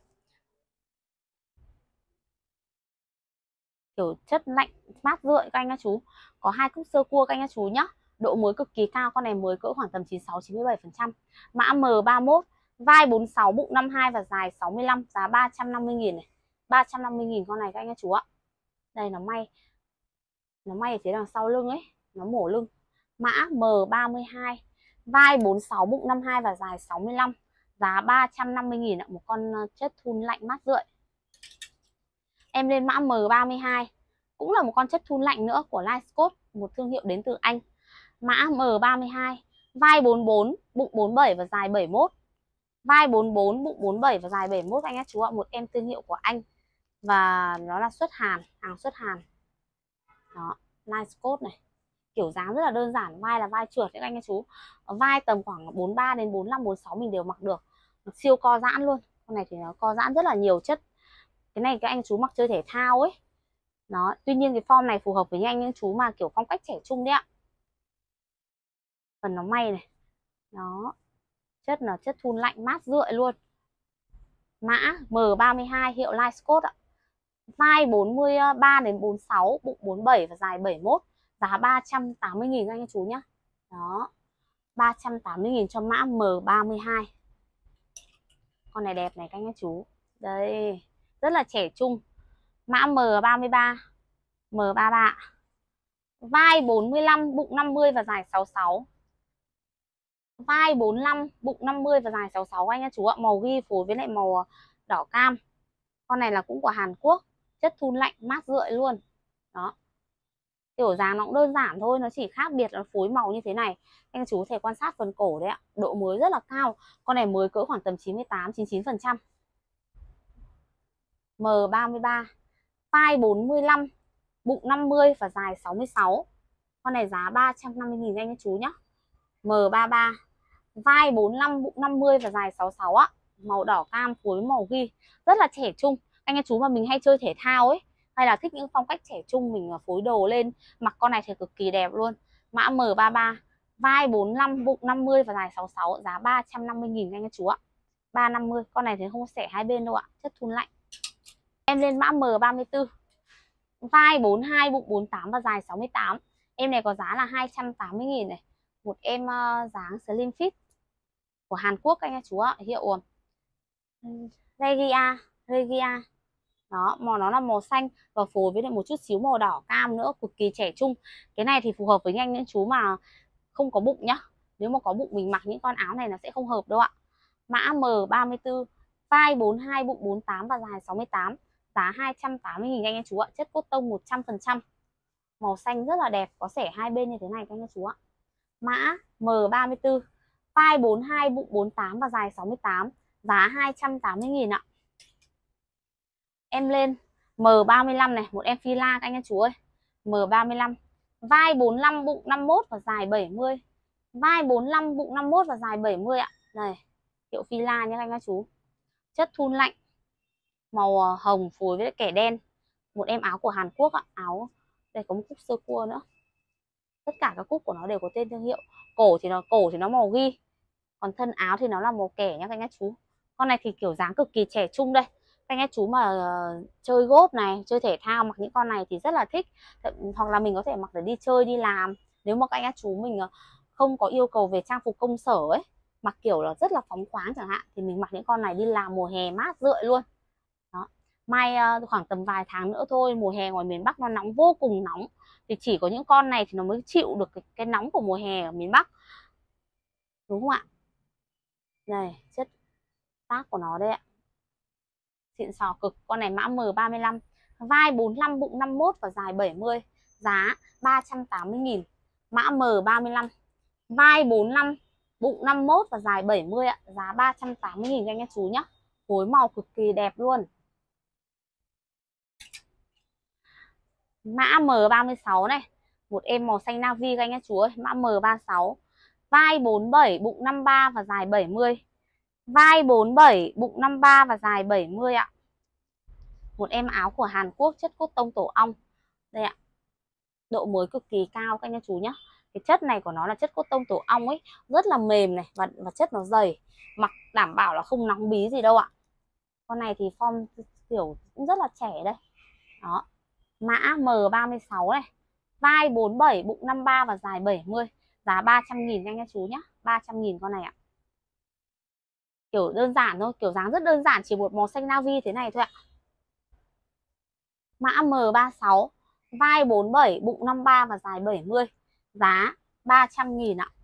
Kiểu chất lạnh, mát rượi các anh các chú. Có hai cúc sơ cua các anh các chú nhá. Độ mới cực kỳ cao, con này mới cỡ khoảng tầm 96-97%. Mã M31, vai 46, bụng 52 và dài 65, giá 350.000 này. 350.000 con này các anh các chú ạ. Đây nó may ở phía đằng sau lưng ấy, nó mổ lưng. Mã M32, vai 46, bụng 52 và dài 65, giá 350.000 ạ, một con chất thun lạnh mát rượi. Em lên mã M32, cũng là một con chất thun lạnh nữa của Livescope, một thương hiệu đến từ Anh. Mã M32, vai 44, bụng 47 và dài 71. Vai 44, bụng 47 và dài 71 anh các chú ạ, một em thương hiệu của Anh. Và nó là xuất Hàn, hàng xuất Hàn. Đó, Livescope này. Kiểu dáng rất là đơn giản, vai là vai trượt các anh các chú. Vai tầm khoảng 43 đến 45, 46 mình đều mặc được. Nó siêu co giãn luôn. Con này thì nó co giãn rất là nhiều chất. Cái này các anh chú mặc chơi thể thao ấy. Đó, tuy nhiên cái form này phù hợp với những anh chú mà kiểu phong cách trẻ trung đấy ạ. Phần nó may này, Đó, chất là chất thun lạnh mát rượi luôn. Mã M32 hiệu Light Scott ạ. Vai 43 đến 46, bụng 47 và dài 71. Giá 380.000 anh chú nhá. Đó. 380.000 cho mã M32. Con này đẹp này các anh chú. Đây, rất là trẻ trung. Mã M33, M33. Vai 45, bụng 50 và dài 66. Vai 45, bụng 50 và dài 66 anh chú ạ. Màu ghi phối với lại màu đỏ cam. Con này là cũng của Hàn Quốc, chất thun lạnh mát rượi luôn. Đó. Kiểu dáng nó cũng đơn giản thôi, nó chỉ khác biệt là phối màu như thế này. Anh chú có thể quan sát phần cổ đấy ạ, độ mới rất là cao. Con này mới cỡ khoảng tầm 98 99%. M33, vai 45, bụng 50 và dài 66. Con này giá 350.000 anh chú nhé. M33, vai 45, bụng 50 và dài 66 á, màu đỏ cam phối màu ghi, rất là trẻ trung. Anh chú mà mình hay chơi thể thao ấy, hay là thích những phong cách trẻ trung, mình phối đồ lên mặc con này thì cực kỳ đẹp luôn. Mã M33, vai 45, bụng 50 và dài 66, giá 350.000 anh chú ạ. 350, con này thì không xẻ hai bên đâu ạ, chất thun lạnh. Em lên mã M34, vai 42, bụng 48 và dài 68. Em này có giá là 280.000 này. Một em dáng slim fit của Hàn Quốc anh chú ạ, hiệu Regia. Đó, màu nó là màu xanh và phối với lại một chút xíu màu đỏ cam nữa, cực kỳ trẻ trung. Cái này thì phù hợp với những chú mà không có bụng nhá. Nếu mà có bụng mình mặc những con áo này nó sẽ không hợp đâu ạ. Mã M34, vai 42, bụng 48 và dài 68. Giá 280.000 anh chú ạ, chất cốt tông 100%. Màu xanh rất là đẹp, có xẻ hai bên như thế này các anh chú ạ. Mã M34, vai 42, bụng 48 và dài 68. Giá 280.000 ạ. Em lên M35 này, một em fila các anh chú ơi. M35, vai 45, bụng 51 và dài 70. Vai 45, bụng 51 và dài 70 ạ. Này, hiệu fila nhé anh chú. Chất thun lạnh, màu hồng phối với kẻ đen. Một em áo của Hàn Quốc ạ. Áo, đây có một cúc sơ cua nữa. Tất cả các cúc của nó đều có tên thương hiệu. Cổ thì nó màu ghi. Còn thân áo thì nó là màu kẻ nhá các anh chú. Con này thì kiểu dáng cực kỳ trẻ trung đây. Các anh chú mà chơi golf này, chơi thể thao mặc những con này thì rất là thích. Hoặc là mình có thể mặc để đi chơi, đi làm. Nếu mà các anh chú mình không có yêu cầu về trang phục công sở ấy, mặc kiểu là rất là phóng khoáng chẳng hạn, thì mình mặc những con này đi làm mùa hè mát rượi luôn. Đó. Mai khoảng tầm vài tháng nữa thôi, mùa hè ngoài miền Bắc nó nóng, vô cùng nóng. Thì chỉ có những con này thì nó mới chịu được cái nóng của mùa hè ở miền Bắc. Đúng không ạ? Này, chất tác của nó đây ạ. Xịn sò cực. Con này mã M35, vai 45, bụng 51 và dài 70. Giá 380.000. Mã M35, vai 45, bụng 51 và dài 70 ạ. Giá 380.000 anh chú nhé. Phối màu cực kỳ đẹp luôn. Mã M36 này, một em màu xanh navy các anh chú ơi. Mã M36, vai 47, bụng 53 và dài 70. Vai 47, bụng 53 và dài 70 ạ. Một em áo của Hàn Quốc, chất cốt tông tổ ong. Đây ạ. Độ mới cực kỳ cao các anh chú nhé. Cái chất này của nó là chất cốt tông tổ ong ấy, rất là mềm này và chất nó dày. Mặc đảm bảo là không nóng bí gì đâu ạ. Con này thì form kiểu cũng rất là trẻ đây. Đó. Mã M36 này, vai 47, bụng 53 và dài 70. Giá 300.000 anh chú nhé. 300.000 con này ạ. Kiểu đơn giản thôi, kiểu dáng rất đơn giản, chỉ một màu xanh navy thế này thôi ạ. Mã M36, vai 47, bụng 53 và dài 70. Giá 300.000 ạ.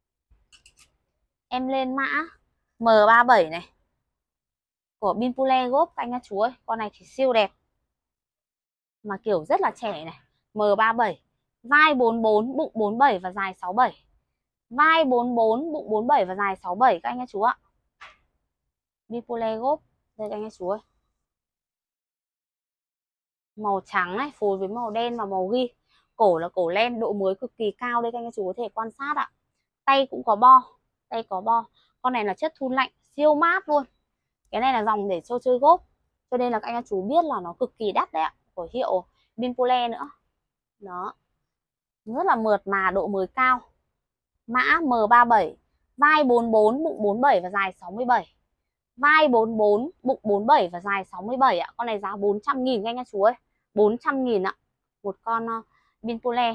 Em lên mã M37 này, của Binpule Golf anh chú ơi. Con này thì siêu đẹp, mà kiểu rất là trẻ này. M37, vai 44, bụng 47 và dài 67. Vai 44, bụng 47 và dài 67 các anh chú ạ. Binpule Golf. Đây các anh chú ơi. Màu trắng này phối với màu đen và màu ghi. Cổ là cổ len, độ mới cực kỳ cao đây các anh chú có thể quan sát ạ. Tay cũng có bo, tay có bo. Con này là chất thun lạnh, siêu mát luôn. Cái này là dòng để cho chơi golf, cho nên là các anh chú biết là nó cực kỳ đắt đấy ạ, của hiệu Binpole nữa. Đó, rất là mượt mà, độ mới cao. Mã M37, vai 44, bụng 47 và dài 67. Vai 44, bụng 47 và dài 67 ạ. Con này giá 400.000 các anh chú ơi. 400.000 ạ. Một con bin pole.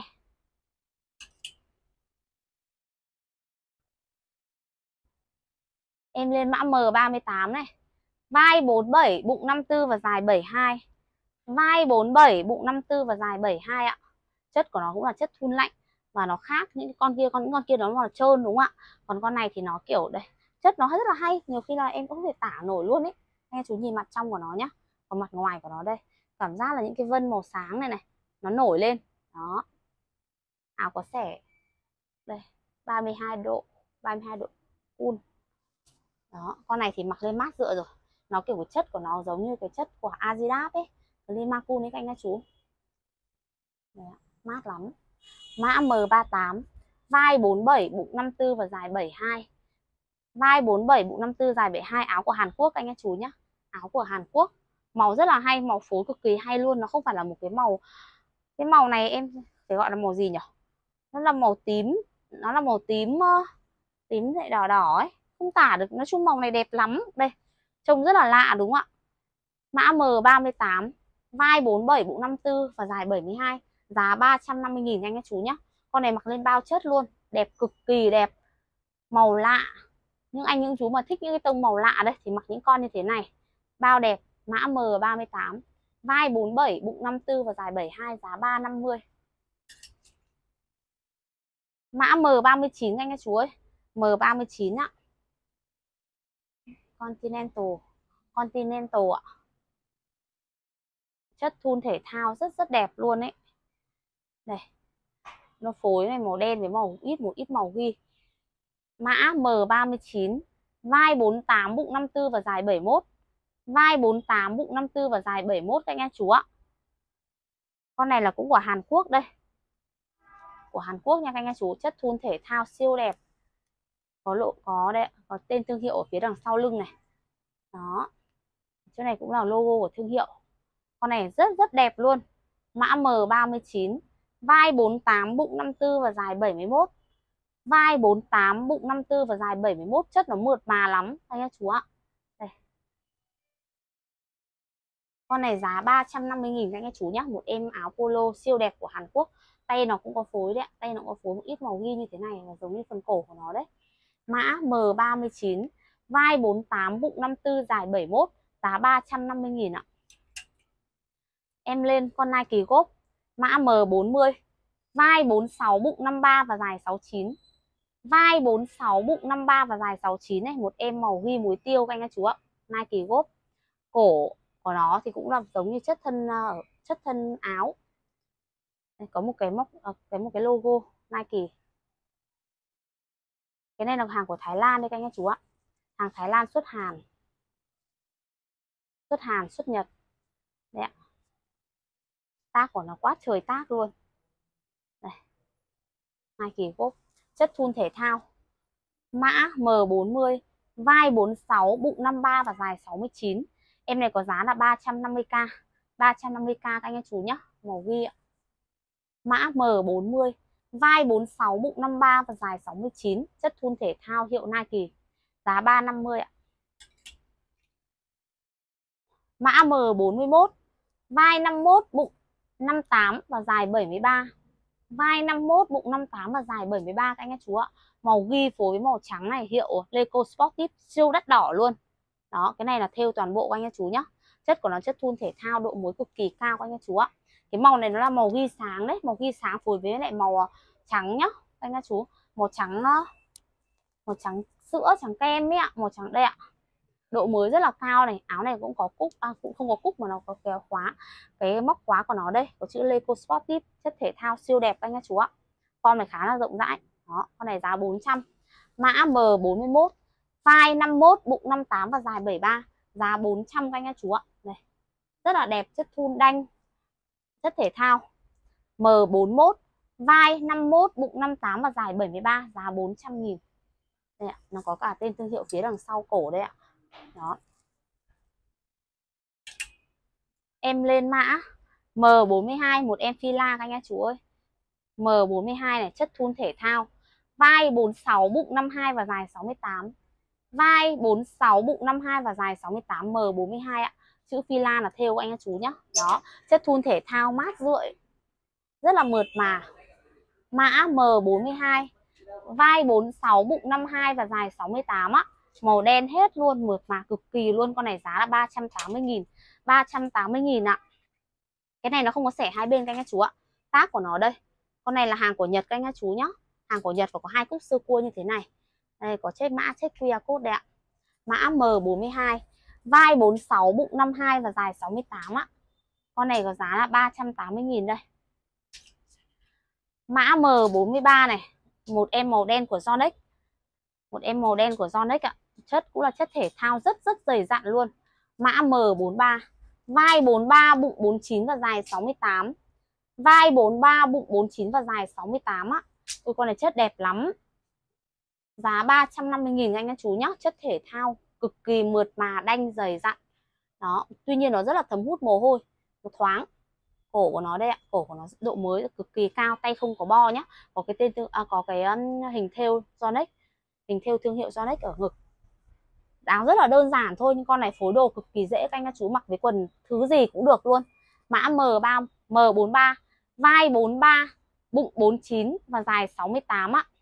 Em lên mã M38 này. Vai 47, bụng 54 và dài 72. Vai 47, bụng 54 và dài 72 ạ. Chất của nó cũng là chất thun lạnh và nó khác những con kia, những con kia nó là trơn đúng không ạ? Còn con này thì nó kiểu đây, chất nó rất là hay, nhiều khi là em cũng không thể tả nổi luôn ấy. Nghe chú nhìn mặt trong của nó nhá. Còn mặt ngoài của nó đây, cảm giác là những cái vân màu sáng này này, nó nổi lên. Đó. Áo có xẻ. Đây, 32 độ, 32 độ cool. Đó, con này thì mặc lên mát rượi rồi. Nó kiểu cái chất của nó giống như cái chất của Adidas ấy, Limacool ấy các anh các chú. Đấy, mát lắm. Mã M38, vai 47, bụng 54 và dài 72. Vai 47, bụng 54, dài 72, áo của Hàn Quốc các anh các chú nhé. Áo của Hàn Quốc. Màu rất là hay, màu phối cực kỳ hay luôn, nó không phải là một cái màu này em phải gọi là màu gì nhỉ? Nó là màu tím, nó là màu tím tím lại đỏ đỏ ấy, không tả được, nói chung màu này đẹp lắm. Đây, trông rất là lạ đúng không ạ? Mã M38, vai 47, bụng 54 và dài 72, giá 350.000 anh các chú nhé. Con này mặc lên bao chất luôn, đẹp cực kỳ đẹp, màu lạ. Những chú mà thích những cái tông màu lạ đây thì mặc những con như thế này, bao đẹp. Mã M38, vai 47, bụng 54 và dài 72, giá 350. Mã M39 anh các chú ơi, M39 ạ. Continental ạ. Chất thun thể thao rất đẹp luôn ấy. Đây, nó phối này màu đen với một ít màu ghi. Mã M39, vai 48, bụng 54 và dài 71. Vai 48, bụng 54 và dài 71 các anh chú ạ. Con này là cũng của Hàn Quốc đây. Của Hàn Quốc nha các anh chú, chất thun thể thao siêu đẹp. Có đây, có tên thương hiệu ở phía đằng sau lưng này. Đó. Chỗ này cũng là logo của thương hiệu. Con này rất đẹp luôn. Mã M39, vai 48, bụng 54 và dài 71. Vai 48, bụng 54 và dài 71, chất nó mượt mà lắm anh chú ạ. Đây. Con này giá 350.000 các anh chú nhé. Một em áo polo siêu đẹp của Hàn Quốc. Tay nó cũng có phối đấy, tay nó có phối một ít màu ghi như thế này, là giống như phần cổ của nó đấy. Mã M39, vai 48, bụng 54, dài 71, giá 350.000 ạ. Em lên con Nike Golf, mã M40, vai 46, bụng 53 và dài 69. Vai 46, bụng 53 và dài 69 này, một em màu ghi muối tiêu các anh chú ạ. Nike Golf. Cổ của nó thì cũng là giống như chất thân áo. Đây, có một cái một cái logo Nike. Cái này là hàng của Thái Lan đây các anh chú ạ. Hàng Thái Lan xuất Hàn. Xuất Nhật. Đấy ạ. Tác của nó quá trời tác luôn. Đây. Nike Golf. Chất thun thể thao. Mã M40, vai 46, bụng 53 và dài 69. Em này có giá là 350k. 350k các anh chú nhé. Màu ghi ạ. Mã M40, vai 46, bụng 53 và dài 69. Chất thun thể thao hiệu Nike. Giá 350 ạ. Mã M41, vai 51, bụng 58 và dài 73. Vai 51, bụng 58 và dài 73 các anh chú ạ. Màu ghi phối màu trắng này, hiệu Leco Sportive, siêu đắt đỏ luôn. Đó, cái này là thêu toàn bộ các anh chú nhá. Chất của nó chất thun thể thao, độ muối cực kỳ cao các anh chú ạ. Cái màu này nó là màu ghi sáng đấy, màu ghi sáng phối với lại màu trắng nhá các anh chú. Màu trắng sữa, trắng kem ấy ạ, màu trắng đây ạ. Độ mới rất là cao này. Áo này cũng có cúc, cũng không có cúc mà nó có kéo khóa. Cái móc khóa của nó đây có chữ Leco Sportive, chất thể thao siêu đẹp anh chú ạ. Con này khá là rộng rãi. Đó, con này giá 400. Mã M41, vai 51, bụng 58 và dài 73, giá 400 các anh chú ạ. Này, rất là đẹp, chất thun đanh, chất thể thao. M41, vai 51, bụng 58 và dài 73, giá 400.000. Đây ạ, nó có cả tên thương hiệu phía đằng sau cổ đây ạ. Đó. Em lên mã M42, một em fila các anh chú ơi. M42 này, chất thun thể thao. vai 46 bụng 52 và dài 68. Vai 46 bụng 52 và dài 68 M42 ạ. Chữ fila là thêu anh chú nhá. Đó, chất thun thể thao mát rượi, rất là mượt mà. Mã M42, vai 46 bụng 52 và dài 68 á. Màu đen hết luôn, mượt mà cực kỳ luôn. Con này giá là 380.000. 380.000 ạ. Cái này nó không có xẻ hai bên các anh chú ạ. Tác của nó đây. Con này là hàng của Nhật các anh chú nhá. Hàng của Nhật và có hai cúc sơ cua như thế này. Đây có chết mã, chết QR code đây ạ. Mã M42, vai 46 bụng 52 và dài 68 ạ. Con này có giá là 380.000 đây. Mã M43 này, một em màu đen của Yonex. Một em màu đen của Yonex ạ. Chất cũng là chất thể thao rất dày dặn luôn. Mã M43, vai 43 bụng 49 và dài 68. Vai 43 bụng 49 và dài 68 á. Ôi con này chất đẹp lắm. Giá 350.000 anh chú nhá. Chất thể thao cực kỳ mượt mà, đanh dày dặn. Đó, tuy nhiên nó rất là thấm hút mồ hôi, nó thoáng. Cổ của nó đây ạ, cổ của nó độ mới cực kỳ cao, tay không có bo nhá. Có cái tên có cái hình thêu Yonex, hình thêu thương hiệu Yonex ở ngực. Áo rất là đơn giản thôi, nhưng con này phối đồ cực kỳ dễ, các anh chú mặc với quần thứ gì cũng được luôn. Mã M43, vai 43, bụng 49 và dài 68 ạ.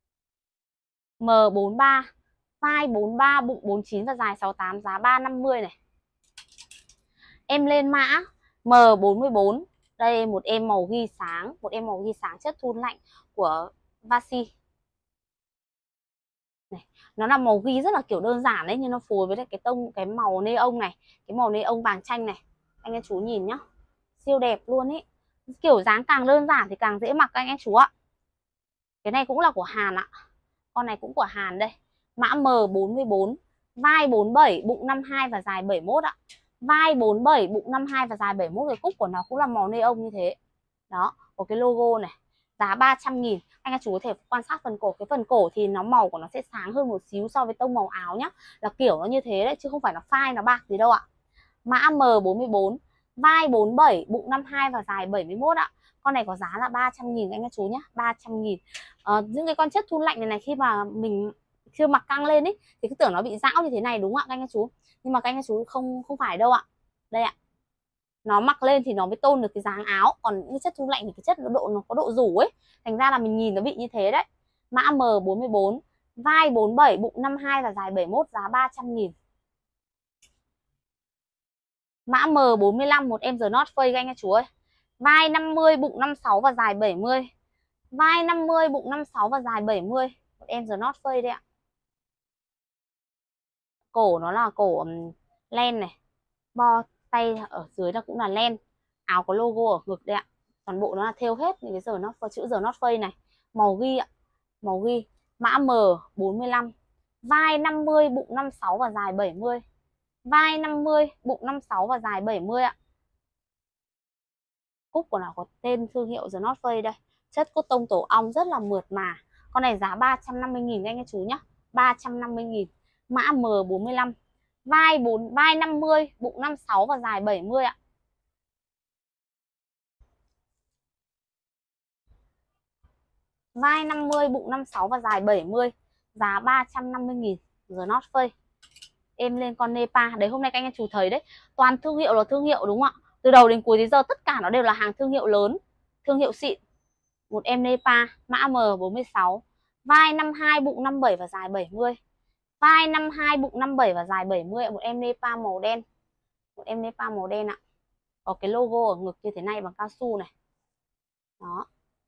M43, vai 43, bụng 49 và dài 68, giá 350 này. Em lên mã M44. Đây một em màu ghi sáng, một em màu ghi sáng chất thun lạnh của Vasi. Này, nó là màu ghi rất là kiểu đơn giản đấy, nhưng nó phối với cái màu neon này, cái màu neon vàng chanh này. Anh em chú nhìn nhá. Siêu đẹp luôn ý. Kiểu dáng càng đơn giản thì càng dễ mặc anh em chú ạ. Cái này cũng là của Hàn ạ. Con này cũng của Hàn đây. Mã M44, vai 47, bụng 52 và dài 71 ạ. Vai 47, bụng 52 và dài 71. Cái cúc của nó cũng là màu neon như thế. Đó, có cái logo này. Giá 300.000. Anh chú có thể quan sát phần cổ. Cái phần cổ thì nó màu của nó sẽ sáng hơn một xíu so với tông màu áo nhá. Là kiểu nó như thế đấy, chứ không phải là phai nó bạc gì đâu ạ. Mã M44, vai 47, bụng 52 và dài 71 ạ. Con này có giá là 300.000 anh chú nhé, 300.000. Những cái con chất thun lạnh này khi mà mình chưa mặc căng lên ấy thì cứ tưởng nó bị rão như thế này đúng không ạ các anh chú? Nhưng mà các anh chú không phải đâu ạ. Đây ạ. Nó mặc lên thì nó mới tôn được cái dáng áo, còn những chất thun lạnh thì cái chất nó có độ rủ ấy. Thành ra là mình nhìn nó bị như thế đấy. Mã M44, vai 47, bụng 52 và dài 71, giá 300.000. Mã M45, một em The North Face anh chú ơi. Vai 50, bụng 56 và dài 70. Vai 50, bụng 56 và dài 70. Một em The North Face đây ạ. Cổ nó là cổ len này. Bo tay ở dưới là cũng là len. Áo có logo ở ngực đây ạ. Toàn bộ nó là thêu hết những cái chữ The North Face này. Màu ghi ạ. Màu ghi. Mã M45. Vai 50, bụng 56 và dài 70. Vai 50, bụng 56 và dài 70 ạ. Cúc của nó có tên thương hiệu The North Face đây. Chất cốt tông tổ ong rất là mượt mà. Con này giá 350.000 anh chú nhá. 350.000. Mã M45. Vai 50, bụng 56 và dài 70 ạ. Vai 50, bụng 56 và dài 70. Giá 350.000. The North Face. Em lên con Nepa. Đấy hôm nay các anh chú thấy đấy. Toàn thương hiệu là thương hiệu đúng không ạ? Từ đầu đến cuối đến giờ tất cả nó đều là hàng thương hiệu lớn, thương hiệu xịn. Một em Nepa, mã M46. Vai 52, bụng 57 và dài 70. Vai 52, bụng 57 và dài 70. Một em Nepa màu đen. Một em Nepa màu đen ạ. Có cái logo ở ngực như thế này bằng cao su này. Đó.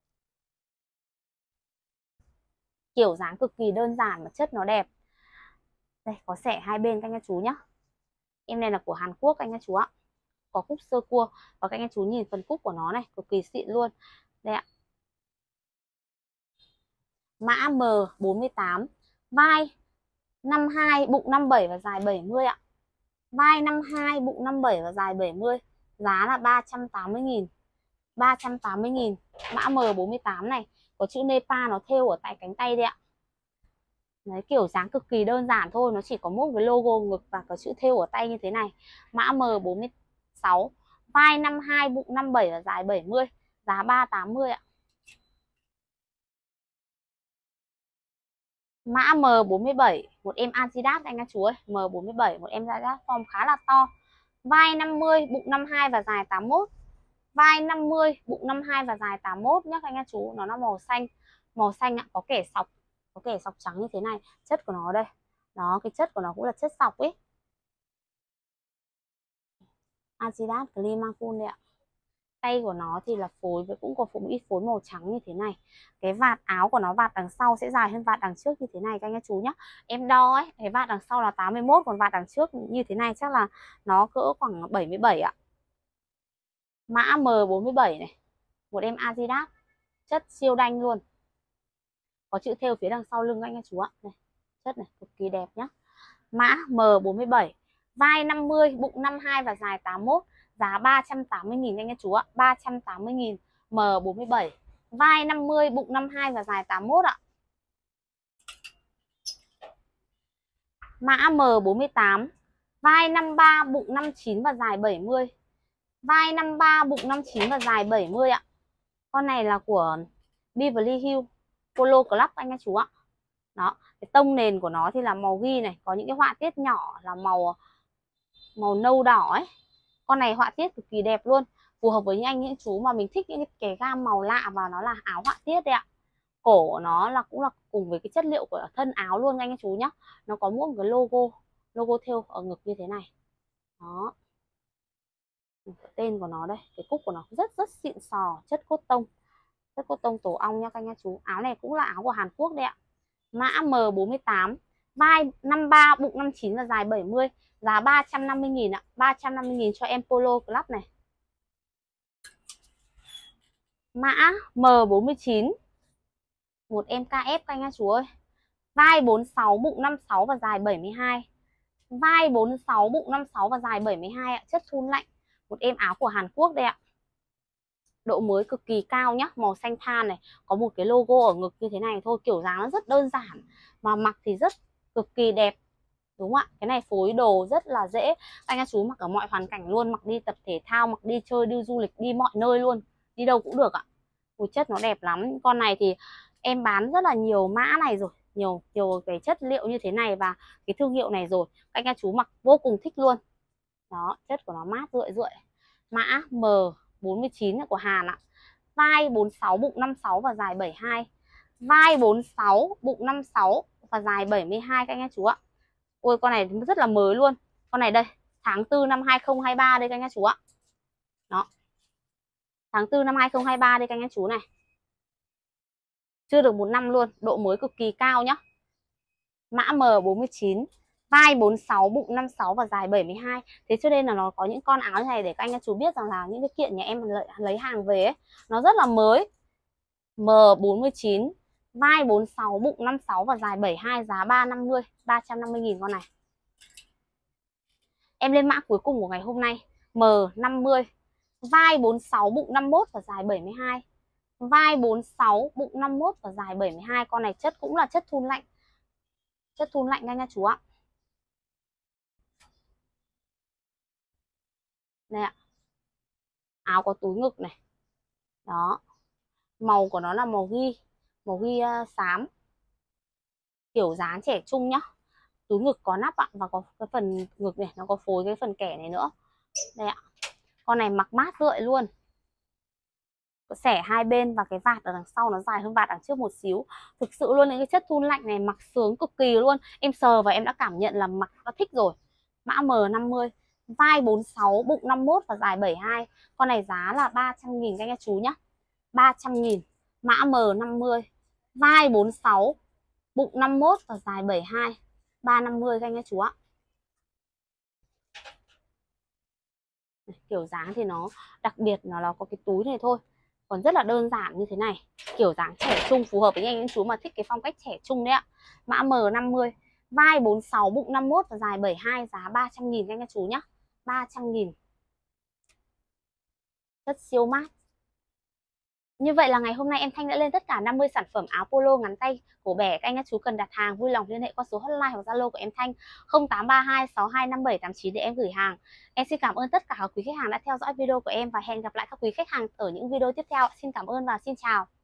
Kiểu dáng cực kỳ đơn giản mà chất nó đẹp. Đây có xẻ hai bên các anh chú nhá. Em này là của Hàn Quốc các anh chú ạ. Có cúc sơ cua. Và các anh chú nhìn phần cúc của nó này, cực kỳ xịn luôn. Đây ạ. Mã M48. Vai 52, bụng 57 và dài 70 ạ. Vai 52, bụng 57 và dài 70. Giá là 380.000. 380.000. Mã M48 này. Có chữ Nepa nó thêu ở tại cánh tay đây ạ. Đấy, kiểu dáng cực kỳ đơn giản thôi. Nó chỉ có một cái logo ngực và có chữ thêu ở tay như thế này. Mã M46. Vai 52, bụng 57 và dài 70. Giá 380 ạ. Mã M47, một em Adidas anh các chú ơi, M47, một em Adidas form khá là to. Vai 50, bụng 52 và dài 81. Vai 50, bụng 52 và dài 81 nhá anh các chú, nó là màu xanh. Màu xanh ạ, có kẻ sọc trắng như thế này. Chất của nó đây. Đó, cái chất của nó cũng là chất sọc ấy. Adidas Climacool đây ạ. Tay của nó thì là phối với cũng có một ít phối màu trắng như thế này. Cái vạt áo của nó, vạt đằng sau sẽ dài hơn vạt đằng trước như thế này các anh chú nhé. Em đo ấy, cái vạt đằng sau là 81, còn vạt đằng trước như thế này chắc là nó cỡ khoảng 77 ạ. Mã M47 này, một em Adidas, chất siêu đanh luôn. Có chữ thêu phía đằng sau lưng anh chú ạ. Này, chất này cực kỳ đẹp nhá. Mã M47, vai 50, bụng 52 và dài 81, giá 380.000 anh chú ạ, 380.000. M47, vai 50, bụng 52 và dài 81 ạ. Mã M48, vai 53, bụng 59 và dài 70. Vai 53, bụng 59 và dài 70 ạ. Con này là của Beverly Hills Polo Club anh chú ạ. Đó, cái tông nền của nó thì là màu ghi này, có những cái họa tiết nhỏ là màu nâu đỏ ấy. Con này họa tiết cực kỳ đẹp luôn, phù hợp với những chú mà mình thích những cái gam màu lạ và nó là áo họa tiết đấy ạ. Cổ của nó là cũng là cùng với cái chất liệu của thân áo luôn anh chú nhá. Nó có mỗi một cái logo thêu ở ngực như thế này. Đó, tên của nó đây, cái cúc của nó rất xịn sò, chất cốt tông tổ ong nha các anh chú. Áo này cũng là áo của Hàn Quốc đấy ạ. Mã M48, vai 53, bụng 59 và dài 70, giá 350.000 ạ, 350.000 cho em Polo Club này. Mã M49, một em KF các anh chú ơi. Vai 46, bụng 56 và dài 72. Vai 46, bụng 56 và dài 72 ạ, chất thun lạnh. Một em áo của Hàn Quốc đây ạ. Độ mới cực kỳ cao nhá, màu xanh than này, có một cái logo ở ngực như thế này thôi, kiểu dáng nó rất đơn giản mà mặc thì rất cực kỳ đẹp. Đúng không ạ? Cái này phối đồ rất là dễ, anh chú mặc ở mọi hoàn cảnh luôn, mặc đi tập thể thao, mặc đi chơi, đi du lịch, đi mọi nơi luôn, đi đâu cũng được ạ. Mùi chất nó đẹp lắm. Con này thì em bán rất là nhiều mã này rồi, nhiều cái chất liệu như thế này và cái thương hiệu này rồi, các anh chú mặc vô cùng thích luôn. Đó, chất của nó mát rượi. Mã M49 là của Hàn ạ. Vai 46, bụng 56 và dài 72. Vai 46, bụng 56 và dài 72 các anh chú ạ. Ôi con này rất là mới luôn. Con này đây, tháng 4 năm 2023 đây các anh chú ạ. Đó. Tháng 4 năm 2023 đây các anh chú này. Chưa được 1 năm luôn, độ mới cực kỳ cao nhá. Mã M49, vai 46, bụng 56 và dài 72. Thế cho nên là nó có những con áo như này để các anh chú biết rằng là những cái kiện nhà em lấy hàng về ấy, nó rất là mới. M49, vai 46, bụng 56 và dài 72, giá 350, 350.000 con này. Em lên mã cuối cùng của ngày hôm nay, M50, vai 46, bụng 51 và dài 72. Vai 46, bụng 51 và dài 72. Con này chất cũng là chất thun lạnh. Chất thun lạnh anh nha chú ạ. Đây ạ. Áo có túi ngực này. Đó. Màu của nó là màu ghi xám. Kiểu dáng trẻ trung nhá. Túi ngực có nắp ạ, và có cái phần ngực này nó có phối cái phần kẻ này nữa. Đây ạ. Con này mặc mát rượi luôn. Xẻ hai bên và cái vạt ở đằng sau nó dài hơn vạt đằng trước một xíu. Thực sự luôn, những cái chất thun lạnh này mặc sướng cực kỳ luôn. Em sờ và em đã cảm nhận là mặc đã thích rồi. Mã M50, vai 46, bụng 51 và dài 72. Con này giá là 300.000 các anh chú nhá. 300.000. Mã M50, vai 46, bụng 51 và dài 72. 350 các anh chú ạ. Kiểu dáng thì nó đặc biệt nó có cái túi này thôi, còn rất là đơn giản như thế này, kiểu dáng trẻ trung phù hợp với anh chú mà thích cái phong cách trẻ trung đấy ạ. Mã M50, vai 46, bụng 51 và dài 72, giá 300.000 anh chú nhá. 300.000. Rất siêu mát. Như vậy là ngày hôm nay em Thanh đã lên tất cả 50 sản phẩm áo polo ngắn tay cổ bẻ. Các anh chú cần đặt hàng vui lòng liên hệ qua số hotline hoặc Zalo của em Thanh 0832 625789 để em gửi hàng. Em xin cảm ơn tất cả các quý khách hàng đã theo dõi video của em và hẹn gặp lại các quý khách hàng ở những video tiếp theo. Xin cảm ơn và xin chào.